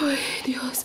Ay, Dios.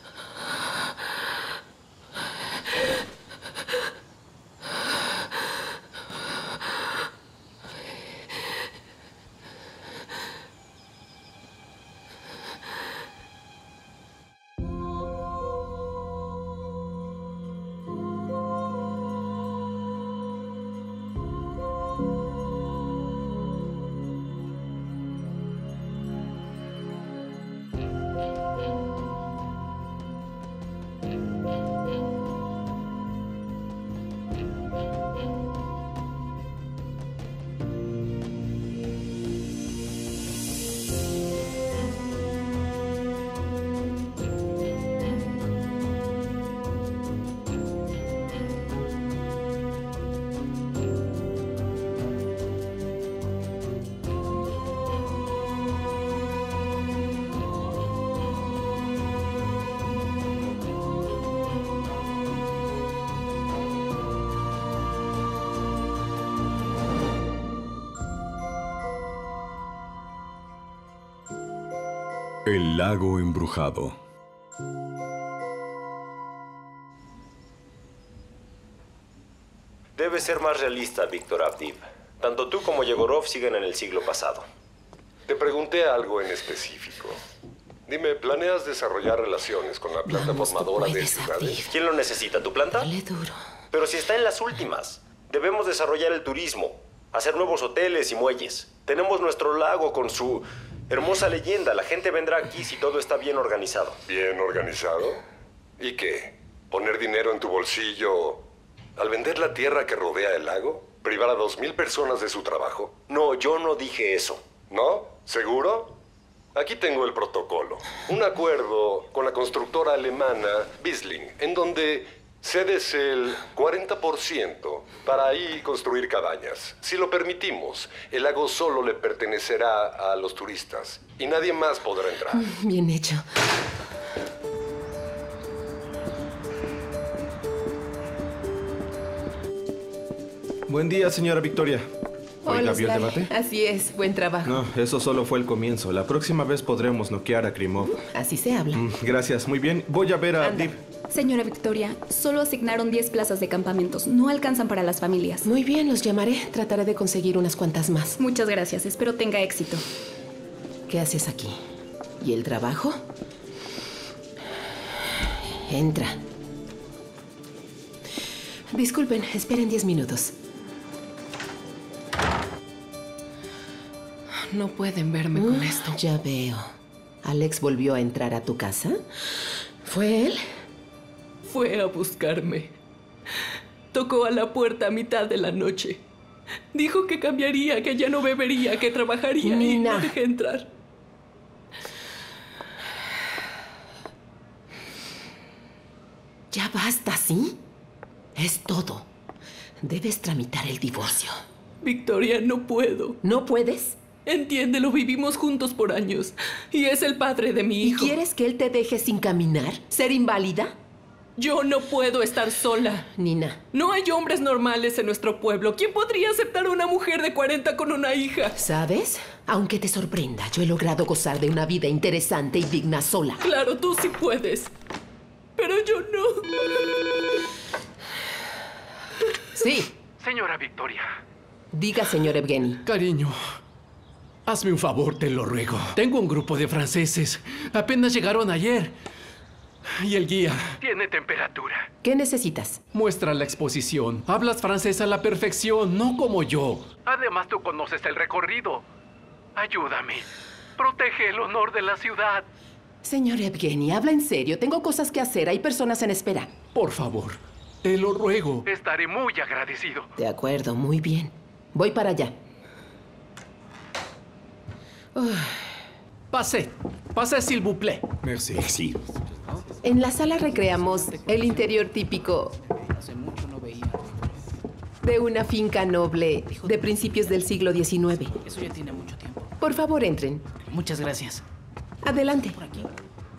El lago embrujado. Debes ser más realista, Víctor Avdiv. Tanto tú como Yegorov siguen en el siglo pasado. Te pregunté algo en específico. Dime, ¿planeas desarrollar relaciones con la planta formadora de ciudades? ¿Quién lo necesita? ¿Tu planta? Dale duro. Pero si está en las últimas. Debemos desarrollar el turismo, hacer nuevos hoteles y muelles. Tenemos nuestro lago con su hermosa leyenda. La gente vendrá aquí si todo está bien organizado. ¿Bien organizado? ¿Y qué? ¿Poner dinero en tu bolsillo al vender la tierra que rodea el lago? ¿Privar a 2,000 personas de su trabajo? No, yo no dije eso. ¿No? ¿Seguro? Aquí tengo el protocolo. Un acuerdo con la constructora alemana Bisling, en donde cedes el 40% para ahí construir cabañas. Si lo permitimos, el lago solo le pertenecerá a los turistas y nadie más podrá entrar. Bien hecho. Buen día, señora Victoria. Hola, ¿Vio el Sly. debate? Así es, buen trabajo. No, eso solo fue el comienzo. La próxima vez podremos noquear a Krimov. Así se habla. Gracias, muy bien. Voy a ver a Anda. Avdiv. Señora Victoria, solo asignaron 10 plazas de campamentos. No alcanzan para las familias. Muy bien, los llamaré. Trataré de conseguir unas cuantas más. Muchas gracias. Espero tenga éxito. ¿Qué haces aquí? ¿Y el trabajo? Entra. Disculpen, esperen 10 minutos. No pueden verme con esto. Ya veo. ¿Alex volvió a entrar a tu casa? ¿Fue él? Fue a buscarme. Tocó a la puerta a mitad de la noche. Dijo que cambiaría, que ya no bebería, que trabajaría y Nina. no dejé entrar. Ya basta, ¿sí? Es todo. Debes tramitar el divorcio. Victoria, no puedo. ¿No puedes? Entiéndelo, vivimos juntos por años. Y es el padre de mi ¿Y hijo. quieres que él te deje sin caminar? ¿Ser inválida? Yo no puedo estar sola. Nina, No hay hombres normales en nuestro pueblo. ¿Quién podría aceptar a una mujer de 40 con una hija? ¿sabes? Aunque te sorprenda, yo he logrado gozar de una vida interesante y digna sola. Claro, tú sí puedes. Pero yo no. Sí. Señora Victoria. Diga, señor Evgeny. Cariño, hazme un favor, te lo ruego. Tengo un grupo de franceses. Apenas llegaron ayer. Y el guía tiene temperatura. ¿Qué necesitas? Muestra la exposición. Hablas francés a la perfección, no como yo. Además, tú conoces el recorrido. Ayúdame. Protege el honor de la ciudad. Señor Evgeny, habla en serio. Tengo cosas que hacer. Hay personas en espera. Por favor, te lo ruego. Estaré muy agradecido. De acuerdo, muy bien. Voy para allá. Pase, s'il vous plaît. Merci. En la sala recreamos el interior típico de una finca noble de principios del siglo XIX. Eso ya tiene mucho tiempo. Por favor, entren. Muchas gracias. Adelante. Por aquí.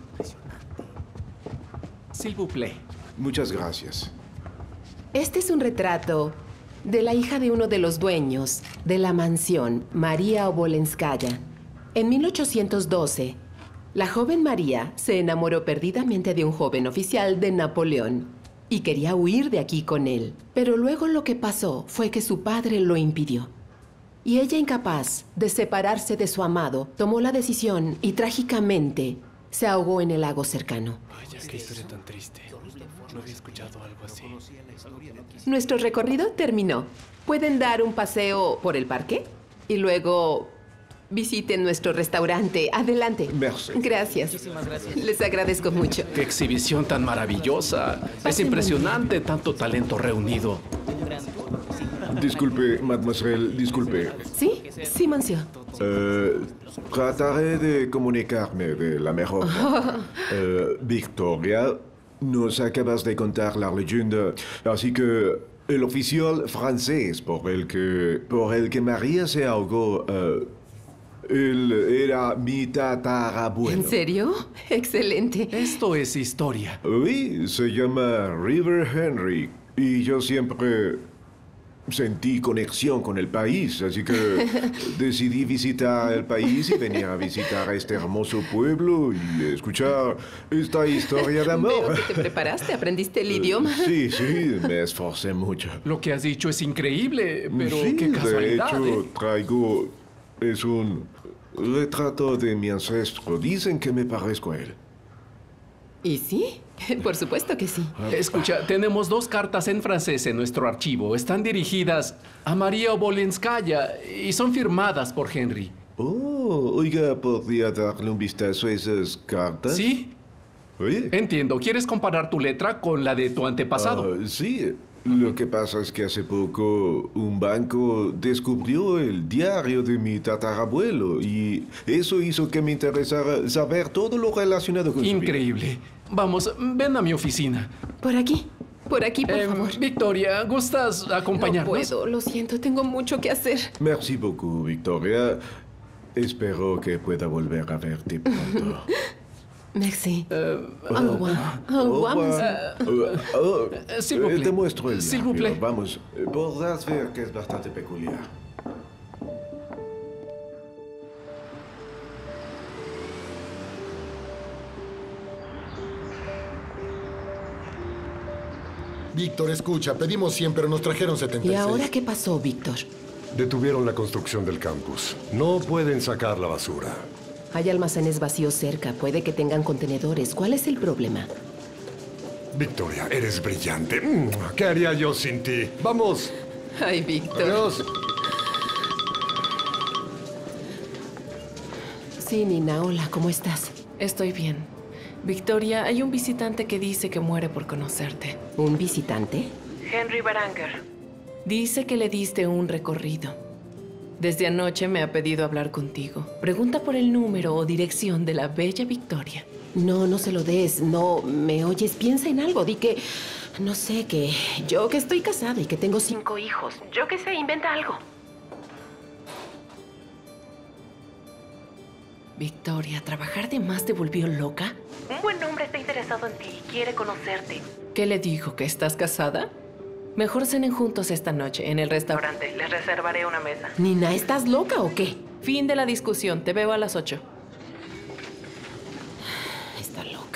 S'il vous plaît. Muchas gracias. Este es un retrato de la hija de uno de los dueños de la mansión, María Obolenskaya. En 1812, La joven María se enamoró perdidamente de un joven oficial de Napoleón y quería huir de aquí con él. Pero luego lo que pasó fue que su padre lo impidió. Y ella, incapaz de separarse de su amado, tomó la decisión y trágicamente se ahogó en el lago cercano. Vaya, qué historia tan triste. No había escuchado algo así. Nuestro recorrido terminó. Pueden dar un paseo por el parque y luego visiten nuestro restaurante. Adelante. Merci. Gracias. Muchísimas gracias. Les agradezco mucho. ¡Qué exhibición tan maravillosa! Es Pasen impresionante tanto talento reunido. Un gran tour. Sí. Disculpe, mademoiselle, disculpe. ¿Sí? Sí, monsieur. Trataré de comunicarme de la mejor forma. Victoria, nos acabas de contar la leyenda, así que el oficial francés por el que María se ahogó, él era mi tatarabuelo. ¿En serio? Excelente. Esto es historia. Sí, se llama River Henry y yo siempre sentí conexión con el país, así que decidí visitar el país y venir a visitar a este hermoso pueblo y escuchar esta historia de amor. Veo que te preparaste, aprendiste el idioma. Sí, me esforcé mucho. Lo que has dicho es increíble, pero Sí, qué casualidad. de hecho, traigo... Es un retrato de mi ancestro. Dicen que me parezco a él. ¿Y sí? Por supuesto que sí. Escucha, tenemos 2 cartas en francés en nuestro archivo. Están dirigidas a María Obolenskaya y son firmadas por Henry. Oh, oiga, ¿podría darle un vistazo a esas cartas? ¿Sí? Oye. Entiendo. ¿Quieres comparar tu letra con la de tu antepasado? Sí. Lo que pasa es que hace poco un banco descubrió el diario de mi tatarabuelo y eso hizo que me interesara saber todo lo relacionado con su vida. Increíble. Vamos, ven a mi oficina. Por aquí, por favor. Victoria, ¿gustas acompañarnos? No puedo, lo siento, tengo mucho que hacer. Merci beaucoup, Victoria. Espero que pueda volver a verte pronto. Merci. Au revoir. Au revoir, S'il vous plaît. Te muestro el S'il vous diario. plaît. Vamos, podrás ver que es bastante peculiar. Víctor, escucha, pedimos 100, pero nos trajeron 76. ¿Y ahora qué pasó, Víctor? Detuvieron la construcción del campus. No pueden sacar la basura. Hay almacenes vacíos cerca. Puede que tengan contenedores. ¿Cuál es el problema? Victoria, eres brillante. ¿Qué haría yo sin ti? ¡Vamos! Ay, Víctor. Adiós. Sí, Nina, hola, ¿cómo estás? Estoy bien. Victoria, hay un visitante que dice que muere por conocerte. ¿Un visitante? Henry Beranger. Dice que le diste un recorrido. Desde anoche me ha pedido hablar contigo. Pregunta por el número o dirección de la bella Victoria. No, no se lo des. No, ¿me oyes? Piensa en algo. Di que... No sé, que... Yo que estoy casada y que tengo 5 hijos. Yo que sé, inventa algo. Victoria, ¿trabajar de más te volvió loca? Un buen hombre está interesado en ti y quiere conocerte. ¿Qué le dijo? ¿Que estás casada? Mejor cenen juntos esta noche en el restaurante. Les reservaré una mesa. Nina, ¿estás loca o qué? Fin de la discusión. Te veo a las 8. Está loca.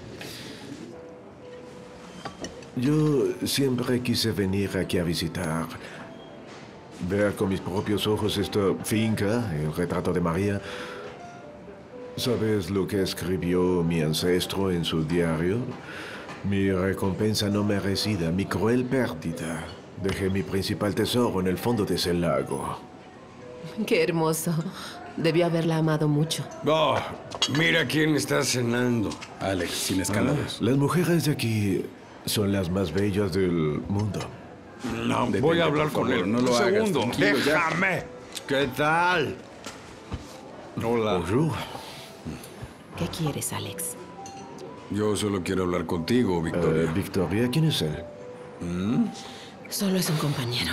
Yo siempre quise venir aquí a visitar. Ver con mis propios ojos esta finca, el retrato de María. ¿Sabes lo que escribió mi ancestro en su diario? Mi recompensa no merecida, mi cruel pérdida. Dejé mi principal tesoro en el fondo de ese lago. Qué hermoso. Debió haberla amado mucho. Oh, mira quién está cenando. Alex, sin escándalos. Las mujeres de aquí son las más bellas del mundo. No, voy a hablar con él. No lo hagas. Segundo, Tranquilo, ya. déjame. ¿Qué tal? Hola. Bonjour. ¿Qué quieres, Alex? Yo solo quiero hablar contigo, Victoria. Victoria, ¿quién es él? Solo es un compañero.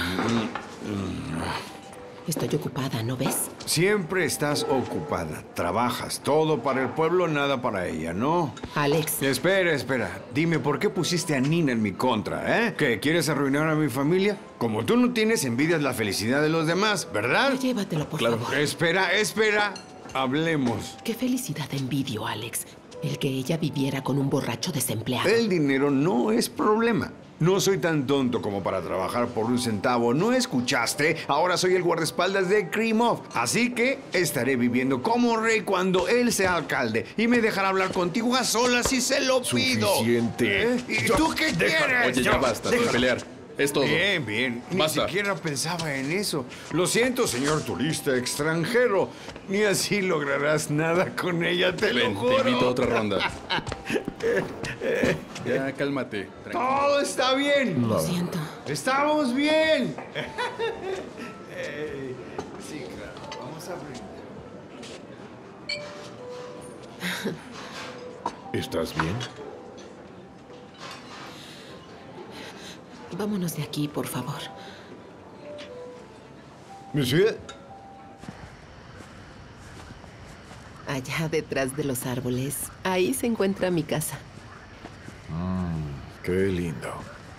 Estoy ocupada, ¿no ves? Siempre estás ocupada. Trabajas todo para el pueblo, nada para ella, ¿no? Alex. Espera. Dime, ¿por qué pusiste a Nina en mi contra, eh? ¿Qué, quieres arruinar a mi familia? Como tú no tienes, envidias la felicidad de los demás, ¿verdad? Llévatelo, por favor. Espera. Hablemos. Qué felicidad envidio, Alex. El que ella viviera con un borracho desempleado. El dinero no es problema. No soy tan tonto como para trabajar por un centavo. ¿No escuchaste? Ahora soy el guardaespaldas de Krimov. Así que estaré viviendo como rey cuando él sea alcalde. Y me dejará hablar contigo a solas si se lo pido. Suficiente. ¿Y tú qué quieres? Oye, ya basta de pelear. Es todo. Bien, bien. Ni Basta. siquiera pensaba en eso. Lo siento, señor turista extranjero. Ni así lograrás nada con ella, te lo juro. Te invito a otra ronda. Ya, cálmate. Tranquilo. Todo está bien. Lo siento. Estamos bien. Sí, claro. Vamos a brindar. ¿Estás bien? Vámonos de aquí, por favor. Monsieur. Allá detrás de los árboles. Ahí se encuentra mi casa. Qué lindo.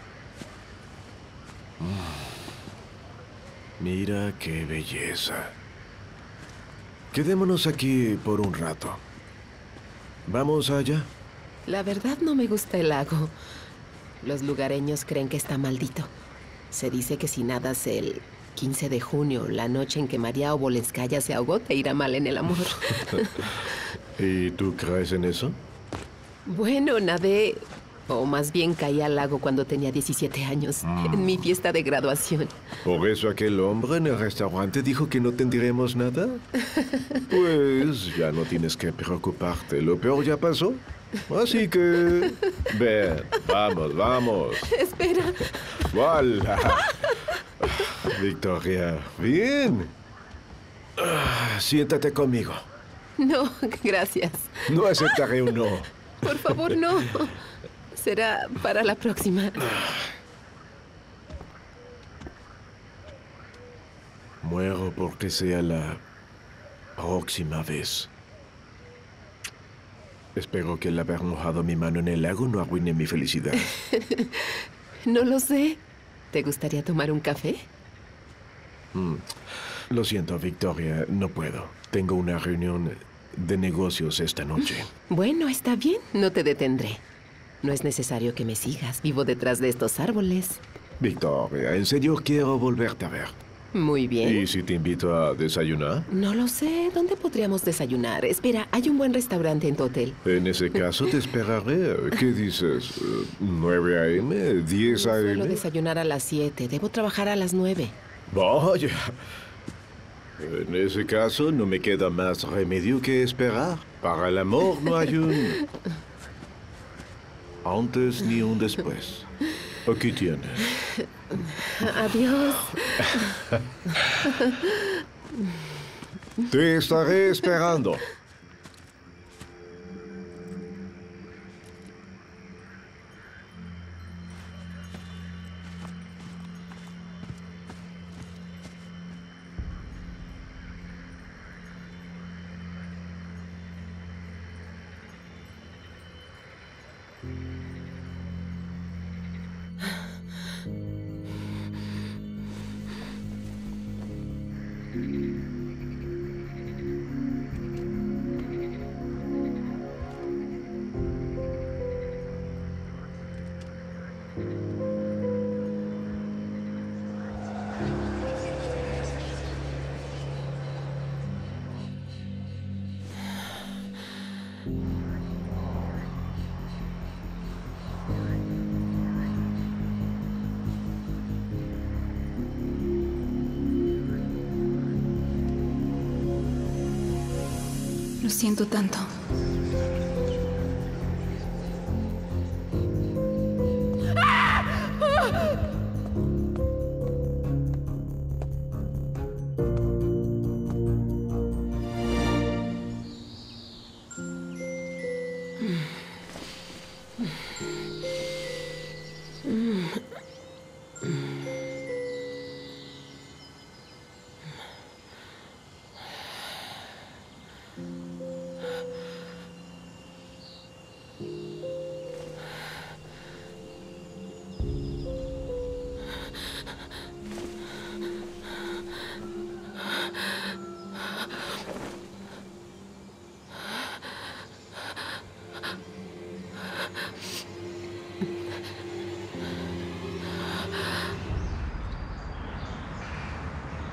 Mira qué belleza. Quedémonos aquí por un rato. ¿Vamos allá? La verdad no me gusta el lago. Los lugareños creen que está maldito. Se dice que si nadas el 15 de junio, la noche en que María Obolenskaya se ahogó, te irá mal en el amor. ¿Y tú crees en eso? Bueno, nadé, o más bien caí al lago cuando tenía 17 años, en mi fiesta de graduación. ¿Por eso aquel hombre en el restaurante dijo que no tendremos nada? Pues ya no tienes que preocuparte. Lo peor ya pasó. Así que... Ven, vamos, vamos. Espera. ¡Voilà! Victoria, bien. Siéntate conmigo. No, gracias. No aceptaré un no. Por favor, no. Será para la próxima. Muero porque sea la próxima vez. Espero que el haber mojado mi mano en el lago no arruine mi felicidad. No lo sé. ¿Te gustaría tomar un café? Lo siento, Victoria, no puedo. Tengo una reunión de negocios esta noche. Bueno, está bien. No te detendré. No es necesario que me sigas. Vivo detrás de estos árboles. Victoria, en serio quiero volverte a ver. Muy bien. ¿Y si te invito a desayunar? No lo sé. ¿Dónde podríamos desayunar? Espera, hay un buen restaurante en tu hotel. En ese caso te esperaré. ¿Qué dices? ¿9 a.m.? ¿10 Suelo a.m.? desayunar a las 7. Debo trabajar a las 9. Vaya. En ese caso no me queda más remedio que esperar. Para el amor no hay un antes ni un después. Aquí tienes. Adiós. Te estaré esperando. Lo siento tanto.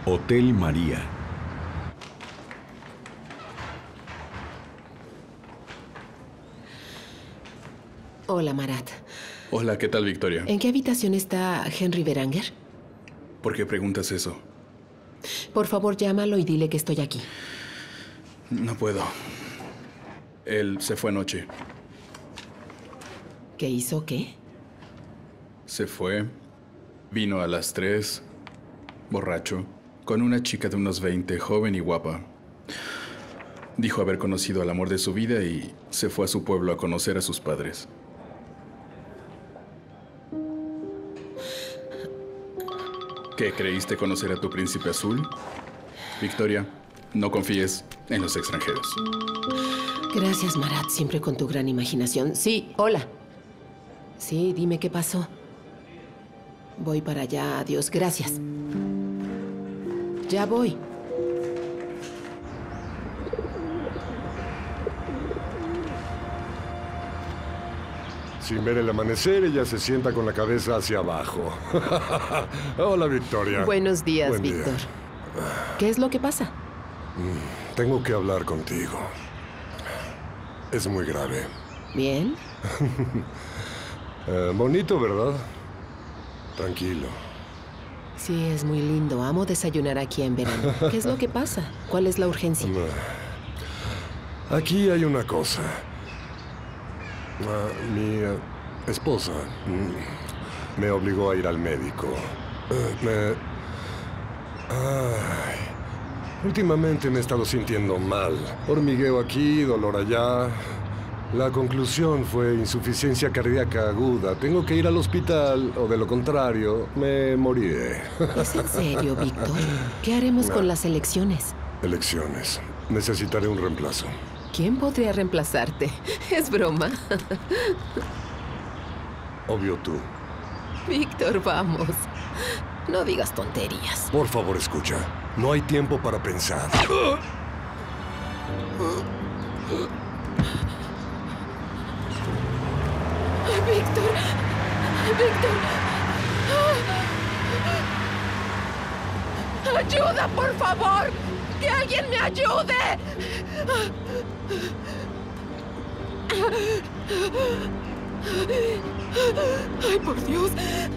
Hotel María. Hola, Marat. Hola, ¿qué tal, Victoria? ¿En qué habitación está Henry Beranger? ¿Por qué preguntas eso? Por favor, llámalo y dile que estoy aquí. No puedo. Él se fue anoche. ¿Qué hizo qué? Se fue. Vino a las 3, borracho, con una chica de unos 20, joven y guapa. Dijo haber conocido al amor de su vida y se fue a su pueblo a conocer a sus padres. ¿Qué, creíste conocer a tu príncipe azul? Victoria, no confíes en los extranjeros. Gracias, Marat, siempre con tu gran imaginación. Sí, hola. Sí, dime qué pasó. Voy para allá, adiós, gracias. Ya voy. Sin ver el amanecer, ella se sienta con la cabeza hacia abajo. Hola, Victoria. Buenos días, Buen día. Víctor. ¿Qué es lo que pasa? Tengo que hablar contigo. Es muy grave. ¿Bien? Bonito, ¿verdad? Tranquilo. Sí, es muy lindo. Amo desayunar aquí en verano. ¿Qué es lo que pasa? ¿Cuál es la urgencia? Aquí hay una cosa. Mi esposa me obligó a ir al médico. Últimamente me he estado sintiendo mal. Hormigueo aquí, dolor allá. La conclusión fue insuficiencia cardíaca aguda. Tengo que ir al hospital o de lo contrario, me moriré. ¿Es en serio, Víctor? ¿Qué haremos con las elecciones? Elecciones. Necesitaré un reemplazo. ¿Quién podría reemplazarte? Es broma. Obvio tú. Víctor, vamos. No digas tonterías. Por favor, escucha. No hay tiempo para pensar. Víctor. Víctor. ¡Ayuda, por favor! ¡Que alguien me ayude! ¡Ay, por Dios!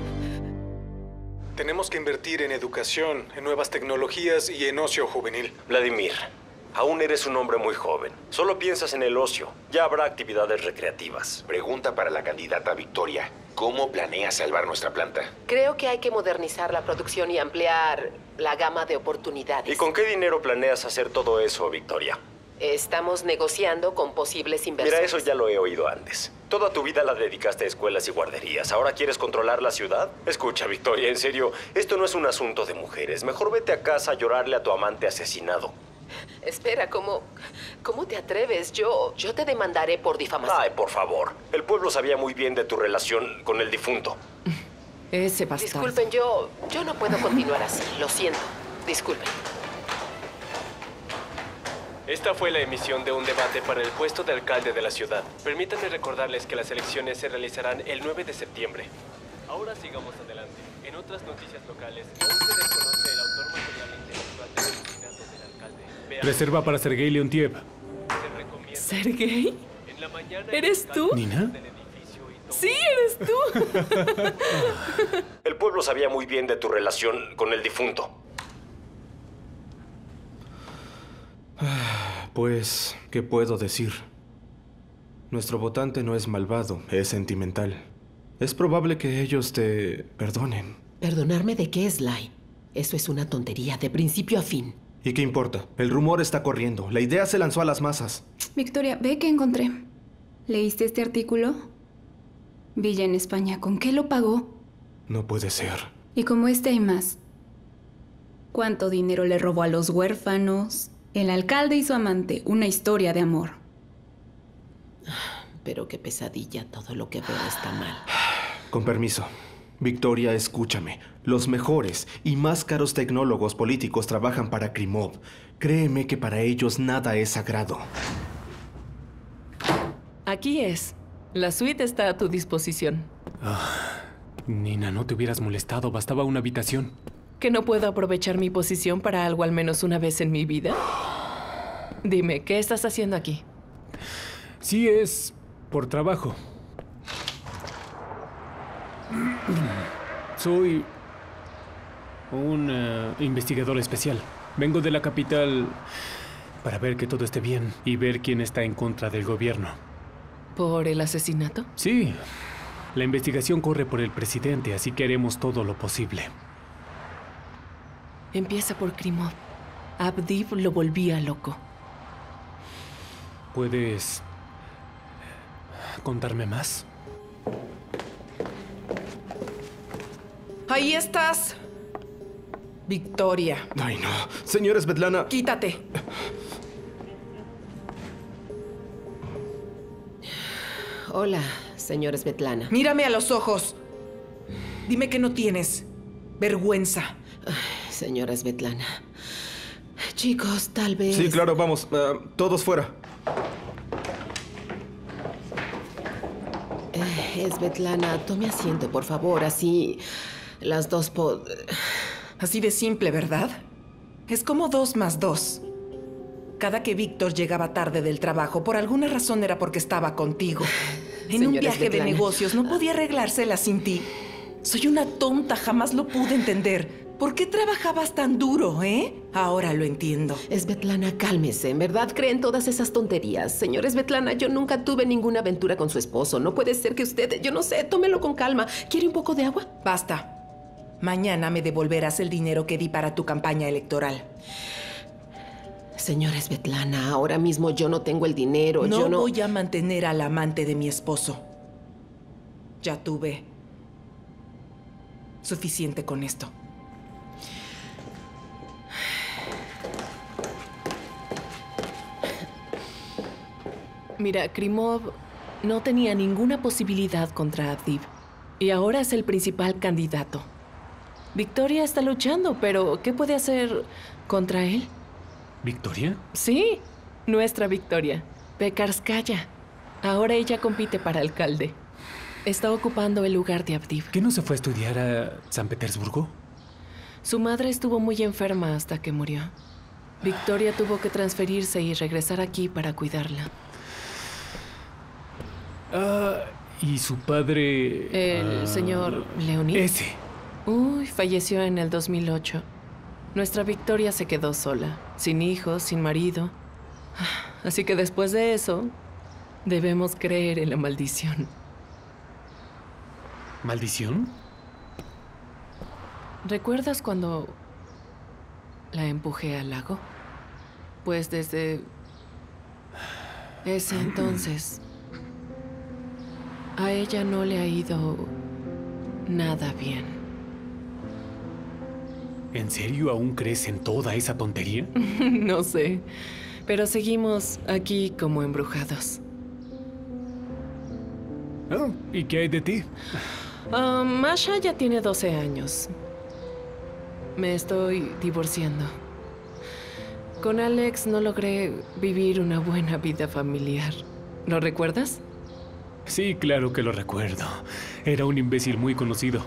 Tenemos que invertir en educación, en nuevas tecnologías y en ocio juvenil. Vladimir, aún eres un hombre muy joven. Solo piensas en el ocio. Ya habrá actividades recreativas. Pregunta para la candidata Victoria. ¿Cómo planea salvar nuestra planta? Creo que hay que modernizar la producción y ampliar la gama de oportunidades. ¿Y con qué dinero planeas hacer todo eso, Victoria? Estamos negociando con posibles inversores. Mira, eso ya lo he oído antes. Toda tu vida la dedicaste a escuelas y guarderías. ¿Ahora quieres controlar la ciudad? Escucha, Victoria, en serio, esto no es un asunto de mujeres. Mejor vete a casa a llorarle a tu amante asesinado. Espera, ¿cómo te atreves? Yo te demandaré por difamación. Ay, por favor. El pueblo sabía muy bien de tu relación con el difunto. Ese bastardo. Disculpen, yo no puedo continuar así. Lo siento. Disculpen. Esta fue la emisión de un debate para el puesto de alcalde de la ciudad. Permítanme recordarles que las elecciones se realizarán el 9 de septiembre. Ahora sigamos adelante. En otras noticias locales, aún se desconoce el autor material intelectual del asesinato del alcalde. Reserva para Sergei Leontiev. ¿Sergei? ¿Eres tú? ¿Nina? ¡Sí, eres tú! El pueblo sabía muy bien de tu relación con el difunto. Pues, ¿qué puedo decir? Nuestro votante no es malvado, es sentimental. Es probable que ellos te perdonen. ¿Perdonarme de qué, Sly? Eso es una tontería, de principio a fin. ¿Y qué importa? El rumor está corriendo. La idea se lanzó a las masas. Victoria, ve que encontré. ¿Leíste este artículo? Villa en España. ¿Con qué lo pagó? No puede ser. Y como este hay más. ¿Cuánto dinero le robó a los huérfanos? El alcalde y su amante. Una historia de amor. Pero qué pesadilla. Todo lo que veo está mal. Con permiso. Victoria, escúchame. Los mejores y más caros tecnólogos políticos trabajan para Krimov. Créeme que para ellos nada es sagrado. Aquí es. La suite está a tu disposición. Nina, no te hubieras molestado. Bastaba una habitación. ¿Que no puedo aprovechar mi posición para algo al menos una vez en mi vida? Dime, ¿qué estás haciendo aquí? Sí, es por trabajo. Soy un investigador especial. Vengo de la capital para ver que todo esté bien y ver quién está en contra del gobierno. ¿Por el asesinato? Sí. La investigación corre por el presidente, así que haremos todo lo posible. Empieza por Krimov. Avdiv lo volvía loco. ¿Puedes contarme más? Ahí estás. Victoria. Ay, no. Señora Svetlana. Quítate. Hola, señora Svetlana. Mírame a los ojos. Dime que no tienes vergüenza. Ay, señora Svetlana. Chicos, tal vez... Sí, claro, vamos. Todos fuera. Svetlana, tome asiento, por favor. Así las dos Así de simple, ¿verdad? Es como 2 más 2. Cada que Víctor llegaba tarde del trabajo, por alguna razón era porque estaba contigo. En un viaje Svetlana. de negocios no podía arreglársela sin ti. Soy una tonta, jamás lo pude entender. ¿Por qué trabajabas tan duro, Ahora lo entiendo. Svetlana, cálmese. ¿En verdad creen todas esas tonterías? Señora Svetlana, yo nunca tuve ninguna aventura con su esposo. No puede ser que usted... Yo no sé, tómelo con calma. ¿Quiere un poco de agua? Basta. Mañana me devolverás el dinero que di para tu campaña electoral. Señora Svetlana, ahora mismo yo no tengo el dinero. No voy a mantener al amante de mi esposo. Ya tuve suficiente con esto. Mira, Krimov no tenía ninguna posibilidad contra Avdiv. Y ahora es el principal candidato. Victoria está luchando, pero ¿qué puede hacer contra él? ¿Victoria? Sí, nuestra Victoria. Pekarskaya. Ahora ella compite para alcalde. Está ocupando el lugar de Avdiv. ¿Qué no se fue a estudiar a San Petersburgo? Su madre estuvo muy enferma hasta que murió. Victoria tuvo que transferirse y regresar aquí para cuidarla. ¿Y su padre? El señor Leonid. Ese. Uy, falleció en el 2008. Nuestra Victoria se quedó sola, sin hijos, sin marido. Así que después de eso, debemos creer en la maldición. ¿Maldición? ¿Recuerdas cuando la empujé al lago? Pues desde ese entonces, a ella no le ha ido nada bien. ¿En serio aún crees en toda esa tontería? No sé, pero seguimos aquí como embrujados. Oh, ¿y qué hay de ti? Masha ya tiene 12 años. Me estoy divorciando. Con Alex no logré vivir una buena vida familiar. ¿Lo recuerdas? Sí, claro que lo recuerdo. Era un imbécil muy conocido.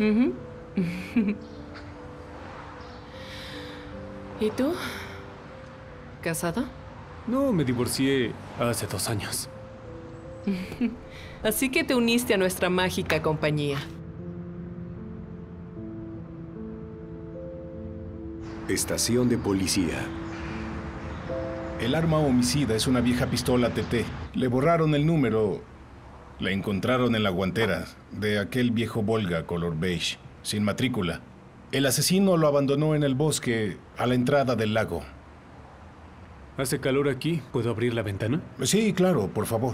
¿Y tú? ¿Casado? No, me divorcié hace 2 años. Así que te uniste a nuestra mágica compañía. Estación de policía. El arma homicida es una vieja pistola TT. Le borraron el número. La encontraron en la guantera de aquel viejo Volga color beige, sin matrícula. El asesino lo abandonó en el bosque a la entrada del lago. ¿Hace calor aquí? ¿Puedo abrir la ventana? Sí, claro, por favor.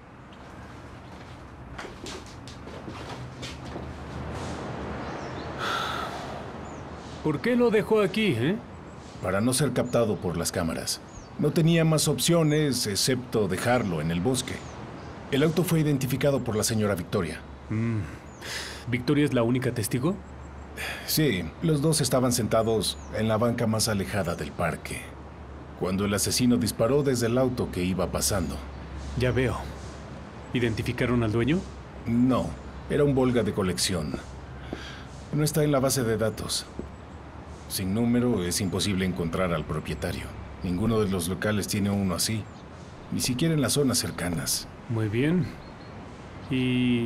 ¿Por qué lo dejó aquí, Para no ser captado por las cámaras. No tenía más opciones excepto dejarlo en el bosque. El auto fue identificado por la señora Victoria. ¿Victoria es la única testigo? Sí, los dos estaban sentados en la banca más alejada del parque, cuando el asesino disparó desde el auto que iba pasando. Ya veo. ¿Identificaron al dueño? No, era un Volga de colección. No está en la base de datos. Sin número es imposible encontrar al propietario. Ninguno de los locales tiene uno así. Ni siquiera en las zonas cercanas. Muy bien. ¿Y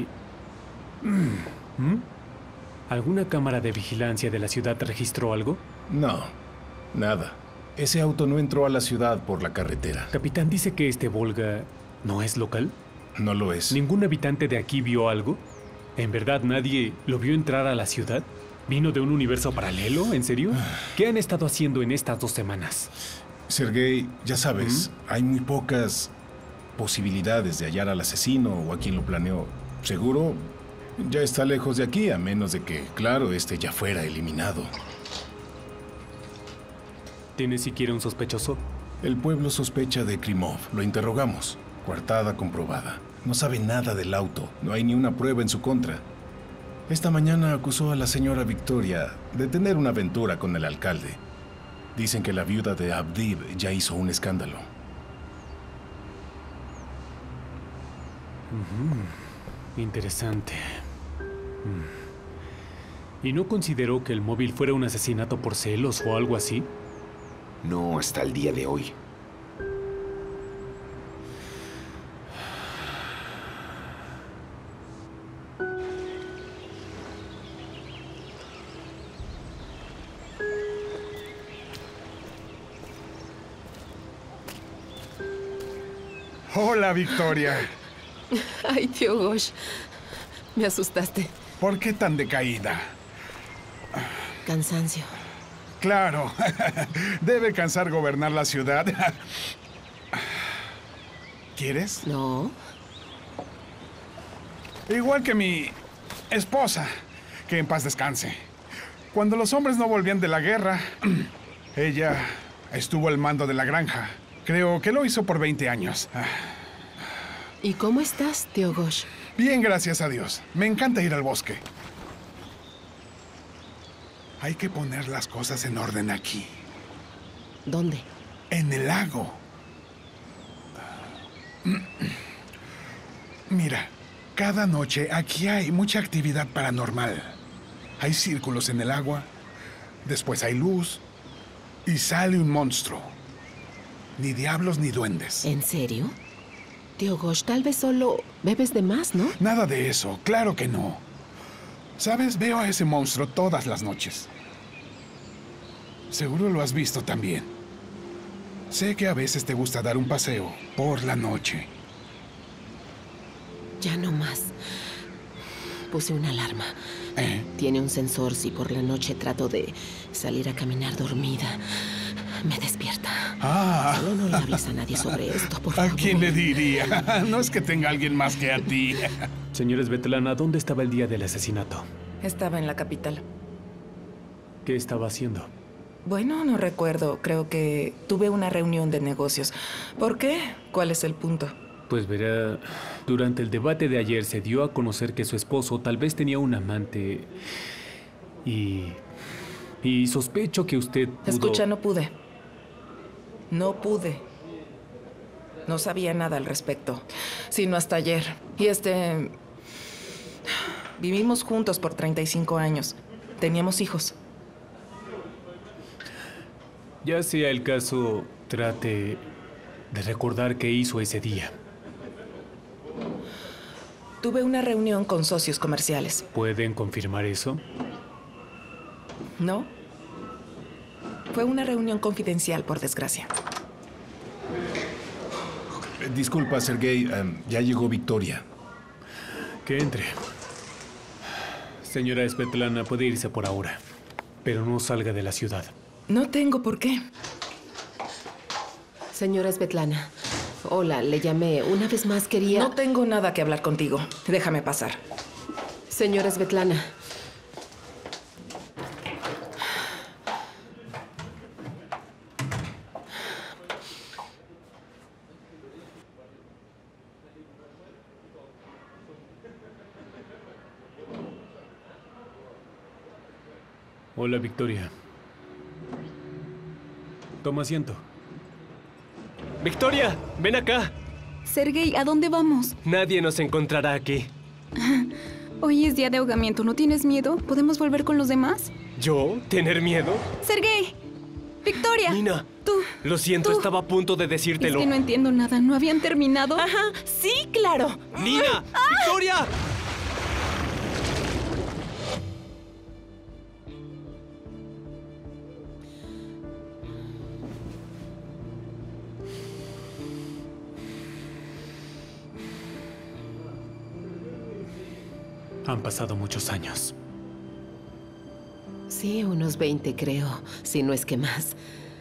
alguna cámara de vigilancia de la ciudad registró algo? No, nada. Ese auto no entró a la ciudad por la carretera. Capitán, dice que este Volga no es local. No lo es. ¿Ningún habitante de aquí vio algo? ¿En verdad nadie lo vio entrar a la ciudad? ¿Vino de un universo paralelo? ¿En serio? ¿Qué han estado haciendo en estas 2 semanas? Sergei, ya sabes, hay muy pocas posibilidades de hallar al asesino o a quien lo planeó. Seguro ya está lejos de aquí, a menos de que, claro, este ya fuera eliminado. ¿Tiene siquiera un sospechoso? El pueblo sospecha de Krimov. Lo interrogamos. Coartada comprobada. No sabe nada del auto. No hay ni una prueba en su contra. Esta mañana acusó a la señora Victoria de tener una aventura con el alcalde. Dicen que la viuda de Abdiv ya hizo un escándalo. Interesante. ¿Y no consideró que el móvil fuera un asesinato por celos o algo así? No hasta el día de hoy. Hola, Victoria. Ay, tío Gosh. Me asustaste. ¿Por qué tan decaída? Cansancio. Claro. Debe cansar gobernar la ciudad. ¿Quieres? No. Igual que mi esposa. Que en paz descanse. Cuando los hombres no volvían de la guerra, ella estuvo al mando de la granja. Creo que lo hizo por 20 años. ¿Y cómo estás, tío Gosh? Bien, gracias a Dios. Me encanta ir al bosque. Hay que poner las cosas en orden aquí. ¿Dónde? En el lago. Mira, cada noche aquí hay mucha actividad paranormal. Hay círculos en el agua, después hay luz y sale un monstruo. Ni diablos ni duendes. ¿En serio? Tío Gosh, tal vez solo bebes de más, ¿no? Nada de eso, claro que no. ¿Sabes? Veo a ese monstruo todas las noches. Seguro lo has visto también. Sé que a veces te gusta dar un paseo por la noche. Ya no más. Puse una alarma. Tiene un sensor si por la noche trato de salir a caminar dormida. Me despierta. Solo no le hables a nadie sobre esto, por favor. ¿A quién le diría? No es que tenga alguien más que a ti. Señora Svetlana, ¿dónde estaba el día del asesinato? Estaba en la capital. ¿Qué estaba haciendo? Bueno, no recuerdo. Creo que tuve una reunión de negocios. ¿Por qué? ¿Cuál es el punto? Pues verá, durante el debate de ayer se dio a conocer que su esposo tal vez tenía un amante y sospecho que usted pudo... Escucha, no pude. No pude. No sabía nada al respecto, sino hasta ayer. Y vivimos juntos por 35 años. Teníamos hijos. Ya sea el caso, trate de recordar qué hizo ese día. Tuve una reunión con socios comerciales. ¿Pueden confirmar eso? No. Fue una reunión confidencial, por desgracia. Disculpa, Sergei. Ya llegó Victoria. Que entre. Señora Svetlana, puede irse por ahora. Pero no salga de la ciudad. No tengo por qué. Señora Svetlana, hola, le llamé. Una vez más quería... No tengo nada que hablar contigo. Déjame pasar. Señora Svetlana. Hola, Victoria. Toma asiento. ¡Victoria! ¡Ven acá! Sergei, ¿a dónde vamos? Nadie nos encontrará aquí. Hoy es día de ahogamiento, ¿no tienes miedo? ¿Podemos volver con los demás? ¿Yo? ¿Tener miedo? ¡Sergey! ¡Victoria! Nina. Tú. Lo siento, estaba a punto de decírtelo. Es que no entiendo nada. ¿No habían terminado? Ajá, sí, claro. ¡Nina! ¡Victoria! Han pasado muchos años. Sí, unos 20 creo, si no es que más.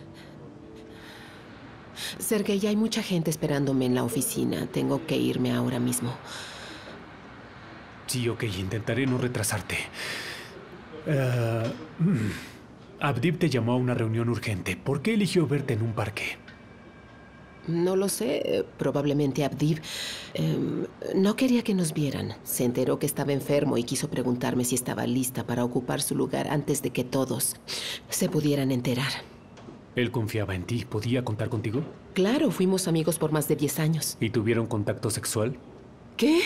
Sergey, hay mucha gente esperándome en la oficina. Tengo que irme ahora mismo. Sí, ok, intentaré no retrasarte. Avdiv te llamó a una reunión urgente. ¿Por qué eligió verte en un parque? No lo sé. Probablemente Avdiv no quería que nos vieran. Se enteró que estaba enfermo y quiso preguntarme si estaba lista para ocupar su lugar antes de que todos se pudieran enterar. Él confiaba en ti. ¿Podía contar contigo? Claro, fuimos amigos por más de 10 años. ¿Y tuvieron contacto sexual? ¿Qué?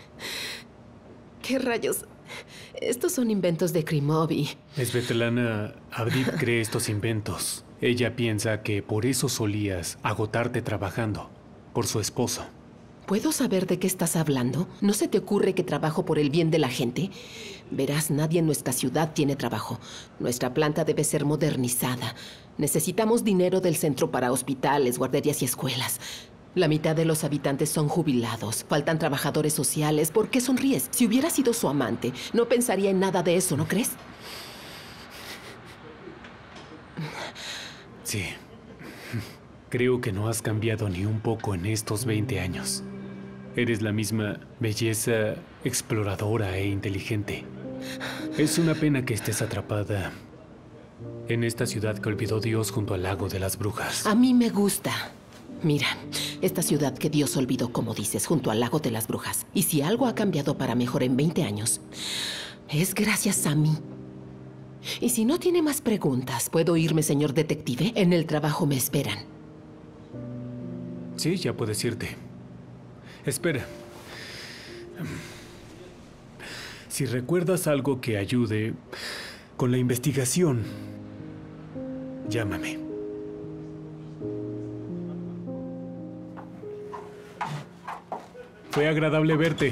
¿Qué rayos? Estos son inventos de Krimov y... Svetlana, Avdiv cree estos inventos. Ella piensa que por eso solías agotarte trabajando, por su esposo. ¿Puedo saber de qué estás hablando? ¿No se te ocurre que trabajo por el bien de la gente? Verás, nadie en nuestra ciudad tiene trabajo. Nuestra planta debe ser modernizada. Necesitamos dinero del centro para hospitales, guarderías y escuelas. La mitad de los habitantes son jubilados. Faltan trabajadores sociales. ¿Por qué sonríes? Si hubiera sido su amante, no pensaría en nada de eso, ¿no crees? Sí. Creo que no has cambiado ni un poco en estos 20 años. Eres la misma belleza exploradora e inteligente. Es una pena que estés atrapada en esta ciudad que olvidó Dios junto al lago de las brujas. A mí me gusta. Mira, esta ciudad que Dios olvidó, como dices, junto al lago de las brujas. Y si algo ha cambiado para mejor en 20 años, es gracias a mí. Y si no tiene más preguntas, ¿puedo irme, señor detective? En el trabajo me esperan. Sí, ya puedes irte. Espera. Si recuerdas algo que ayude con la investigación, llámame. Fue agradable verte.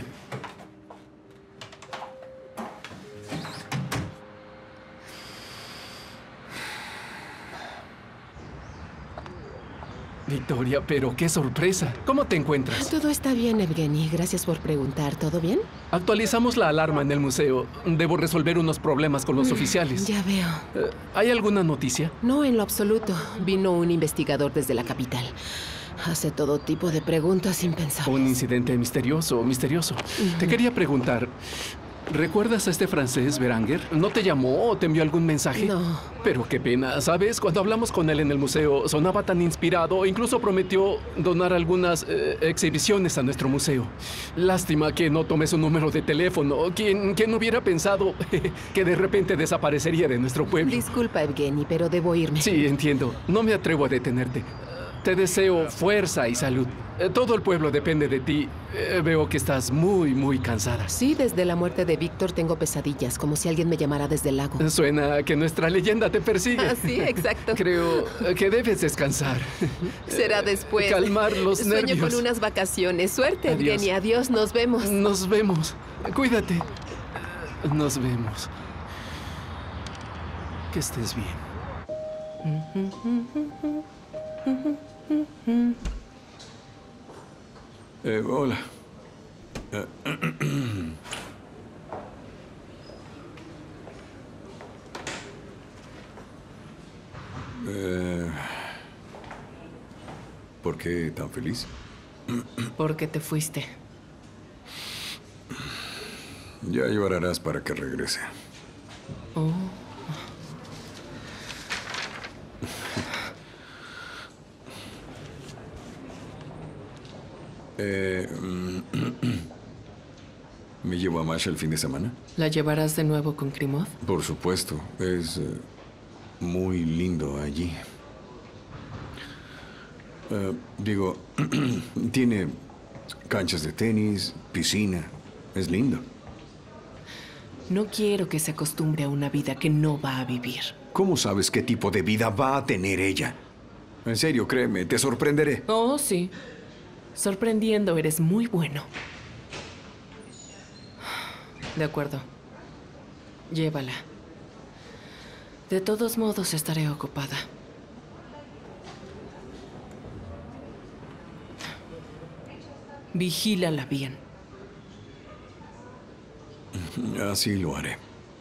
Victoria, pero qué sorpresa. ¿Cómo te encuentras? Todo está bien, Evgeny. Gracias por preguntar. ¿Todo bien? Actualizamos la alarma en el museo. Debo resolver unos problemas con los oficiales. Ya veo. ¿Hay alguna noticia? No, en lo absoluto. Vino un investigador desde la capital. Hace todo tipo de preguntas impensables. Un incidente misterioso. Te quería preguntar, ¿recuerdas a este francés, Beranger? ¿No te llamó o te envió algún mensaje? No. Pero qué pena, ¿sabes? Cuando hablamos con él en el museo, sonaba tan inspirado. Incluso prometió donar algunas exhibiciones a nuestro museo. Lástima que no tomé su número de teléfono. ¿Quién hubiera pensado que de repente desaparecería de nuestro pueblo? Disculpa, Evgeny, pero debo irme. Sí, entiendo. No me atrevo a detenerte. Te deseo fuerza y salud. Todo el pueblo depende de ti. Veo que estás muy cansada. Sí, desde la muerte de Víctor tengo pesadillas, como si alguien me llamara desde el lago. Suena que nuestra leyenda te persigue. Sí, exacto. Creo que debes descansar. Será después. Calmar los nervios. Sueño con unas vacaciones. Suerte, Adiós. Evgeny. Adiós, nos vemos. Nos vemos. Cuídate. Nos vemos. Que estés bien. Hola. ¿Por qué tan feliz? Porque te fuiste. Ya llorarás para que regrese. Oh. ¿Me llevo a Masha el fin de semana? ¿La llevarás de nuevo con Krimov? Por supuesto. Es muy lindo allí. Digo, tiene canchas de tenis, piscina. Es lindo. No quiero que se acostumbre a una vida que no va a vivir. ¿Cómo sabes qué tipo de vida va a tener ella? En serio, créeme, te sorprenderé. Oh, sí. Sorprendiendo, eres muy bueno. De acuerdo. Llévala. De todos modos, estaré ocupada. Vigílala bien. Así lo haré.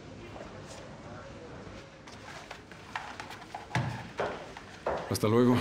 Hasta luego.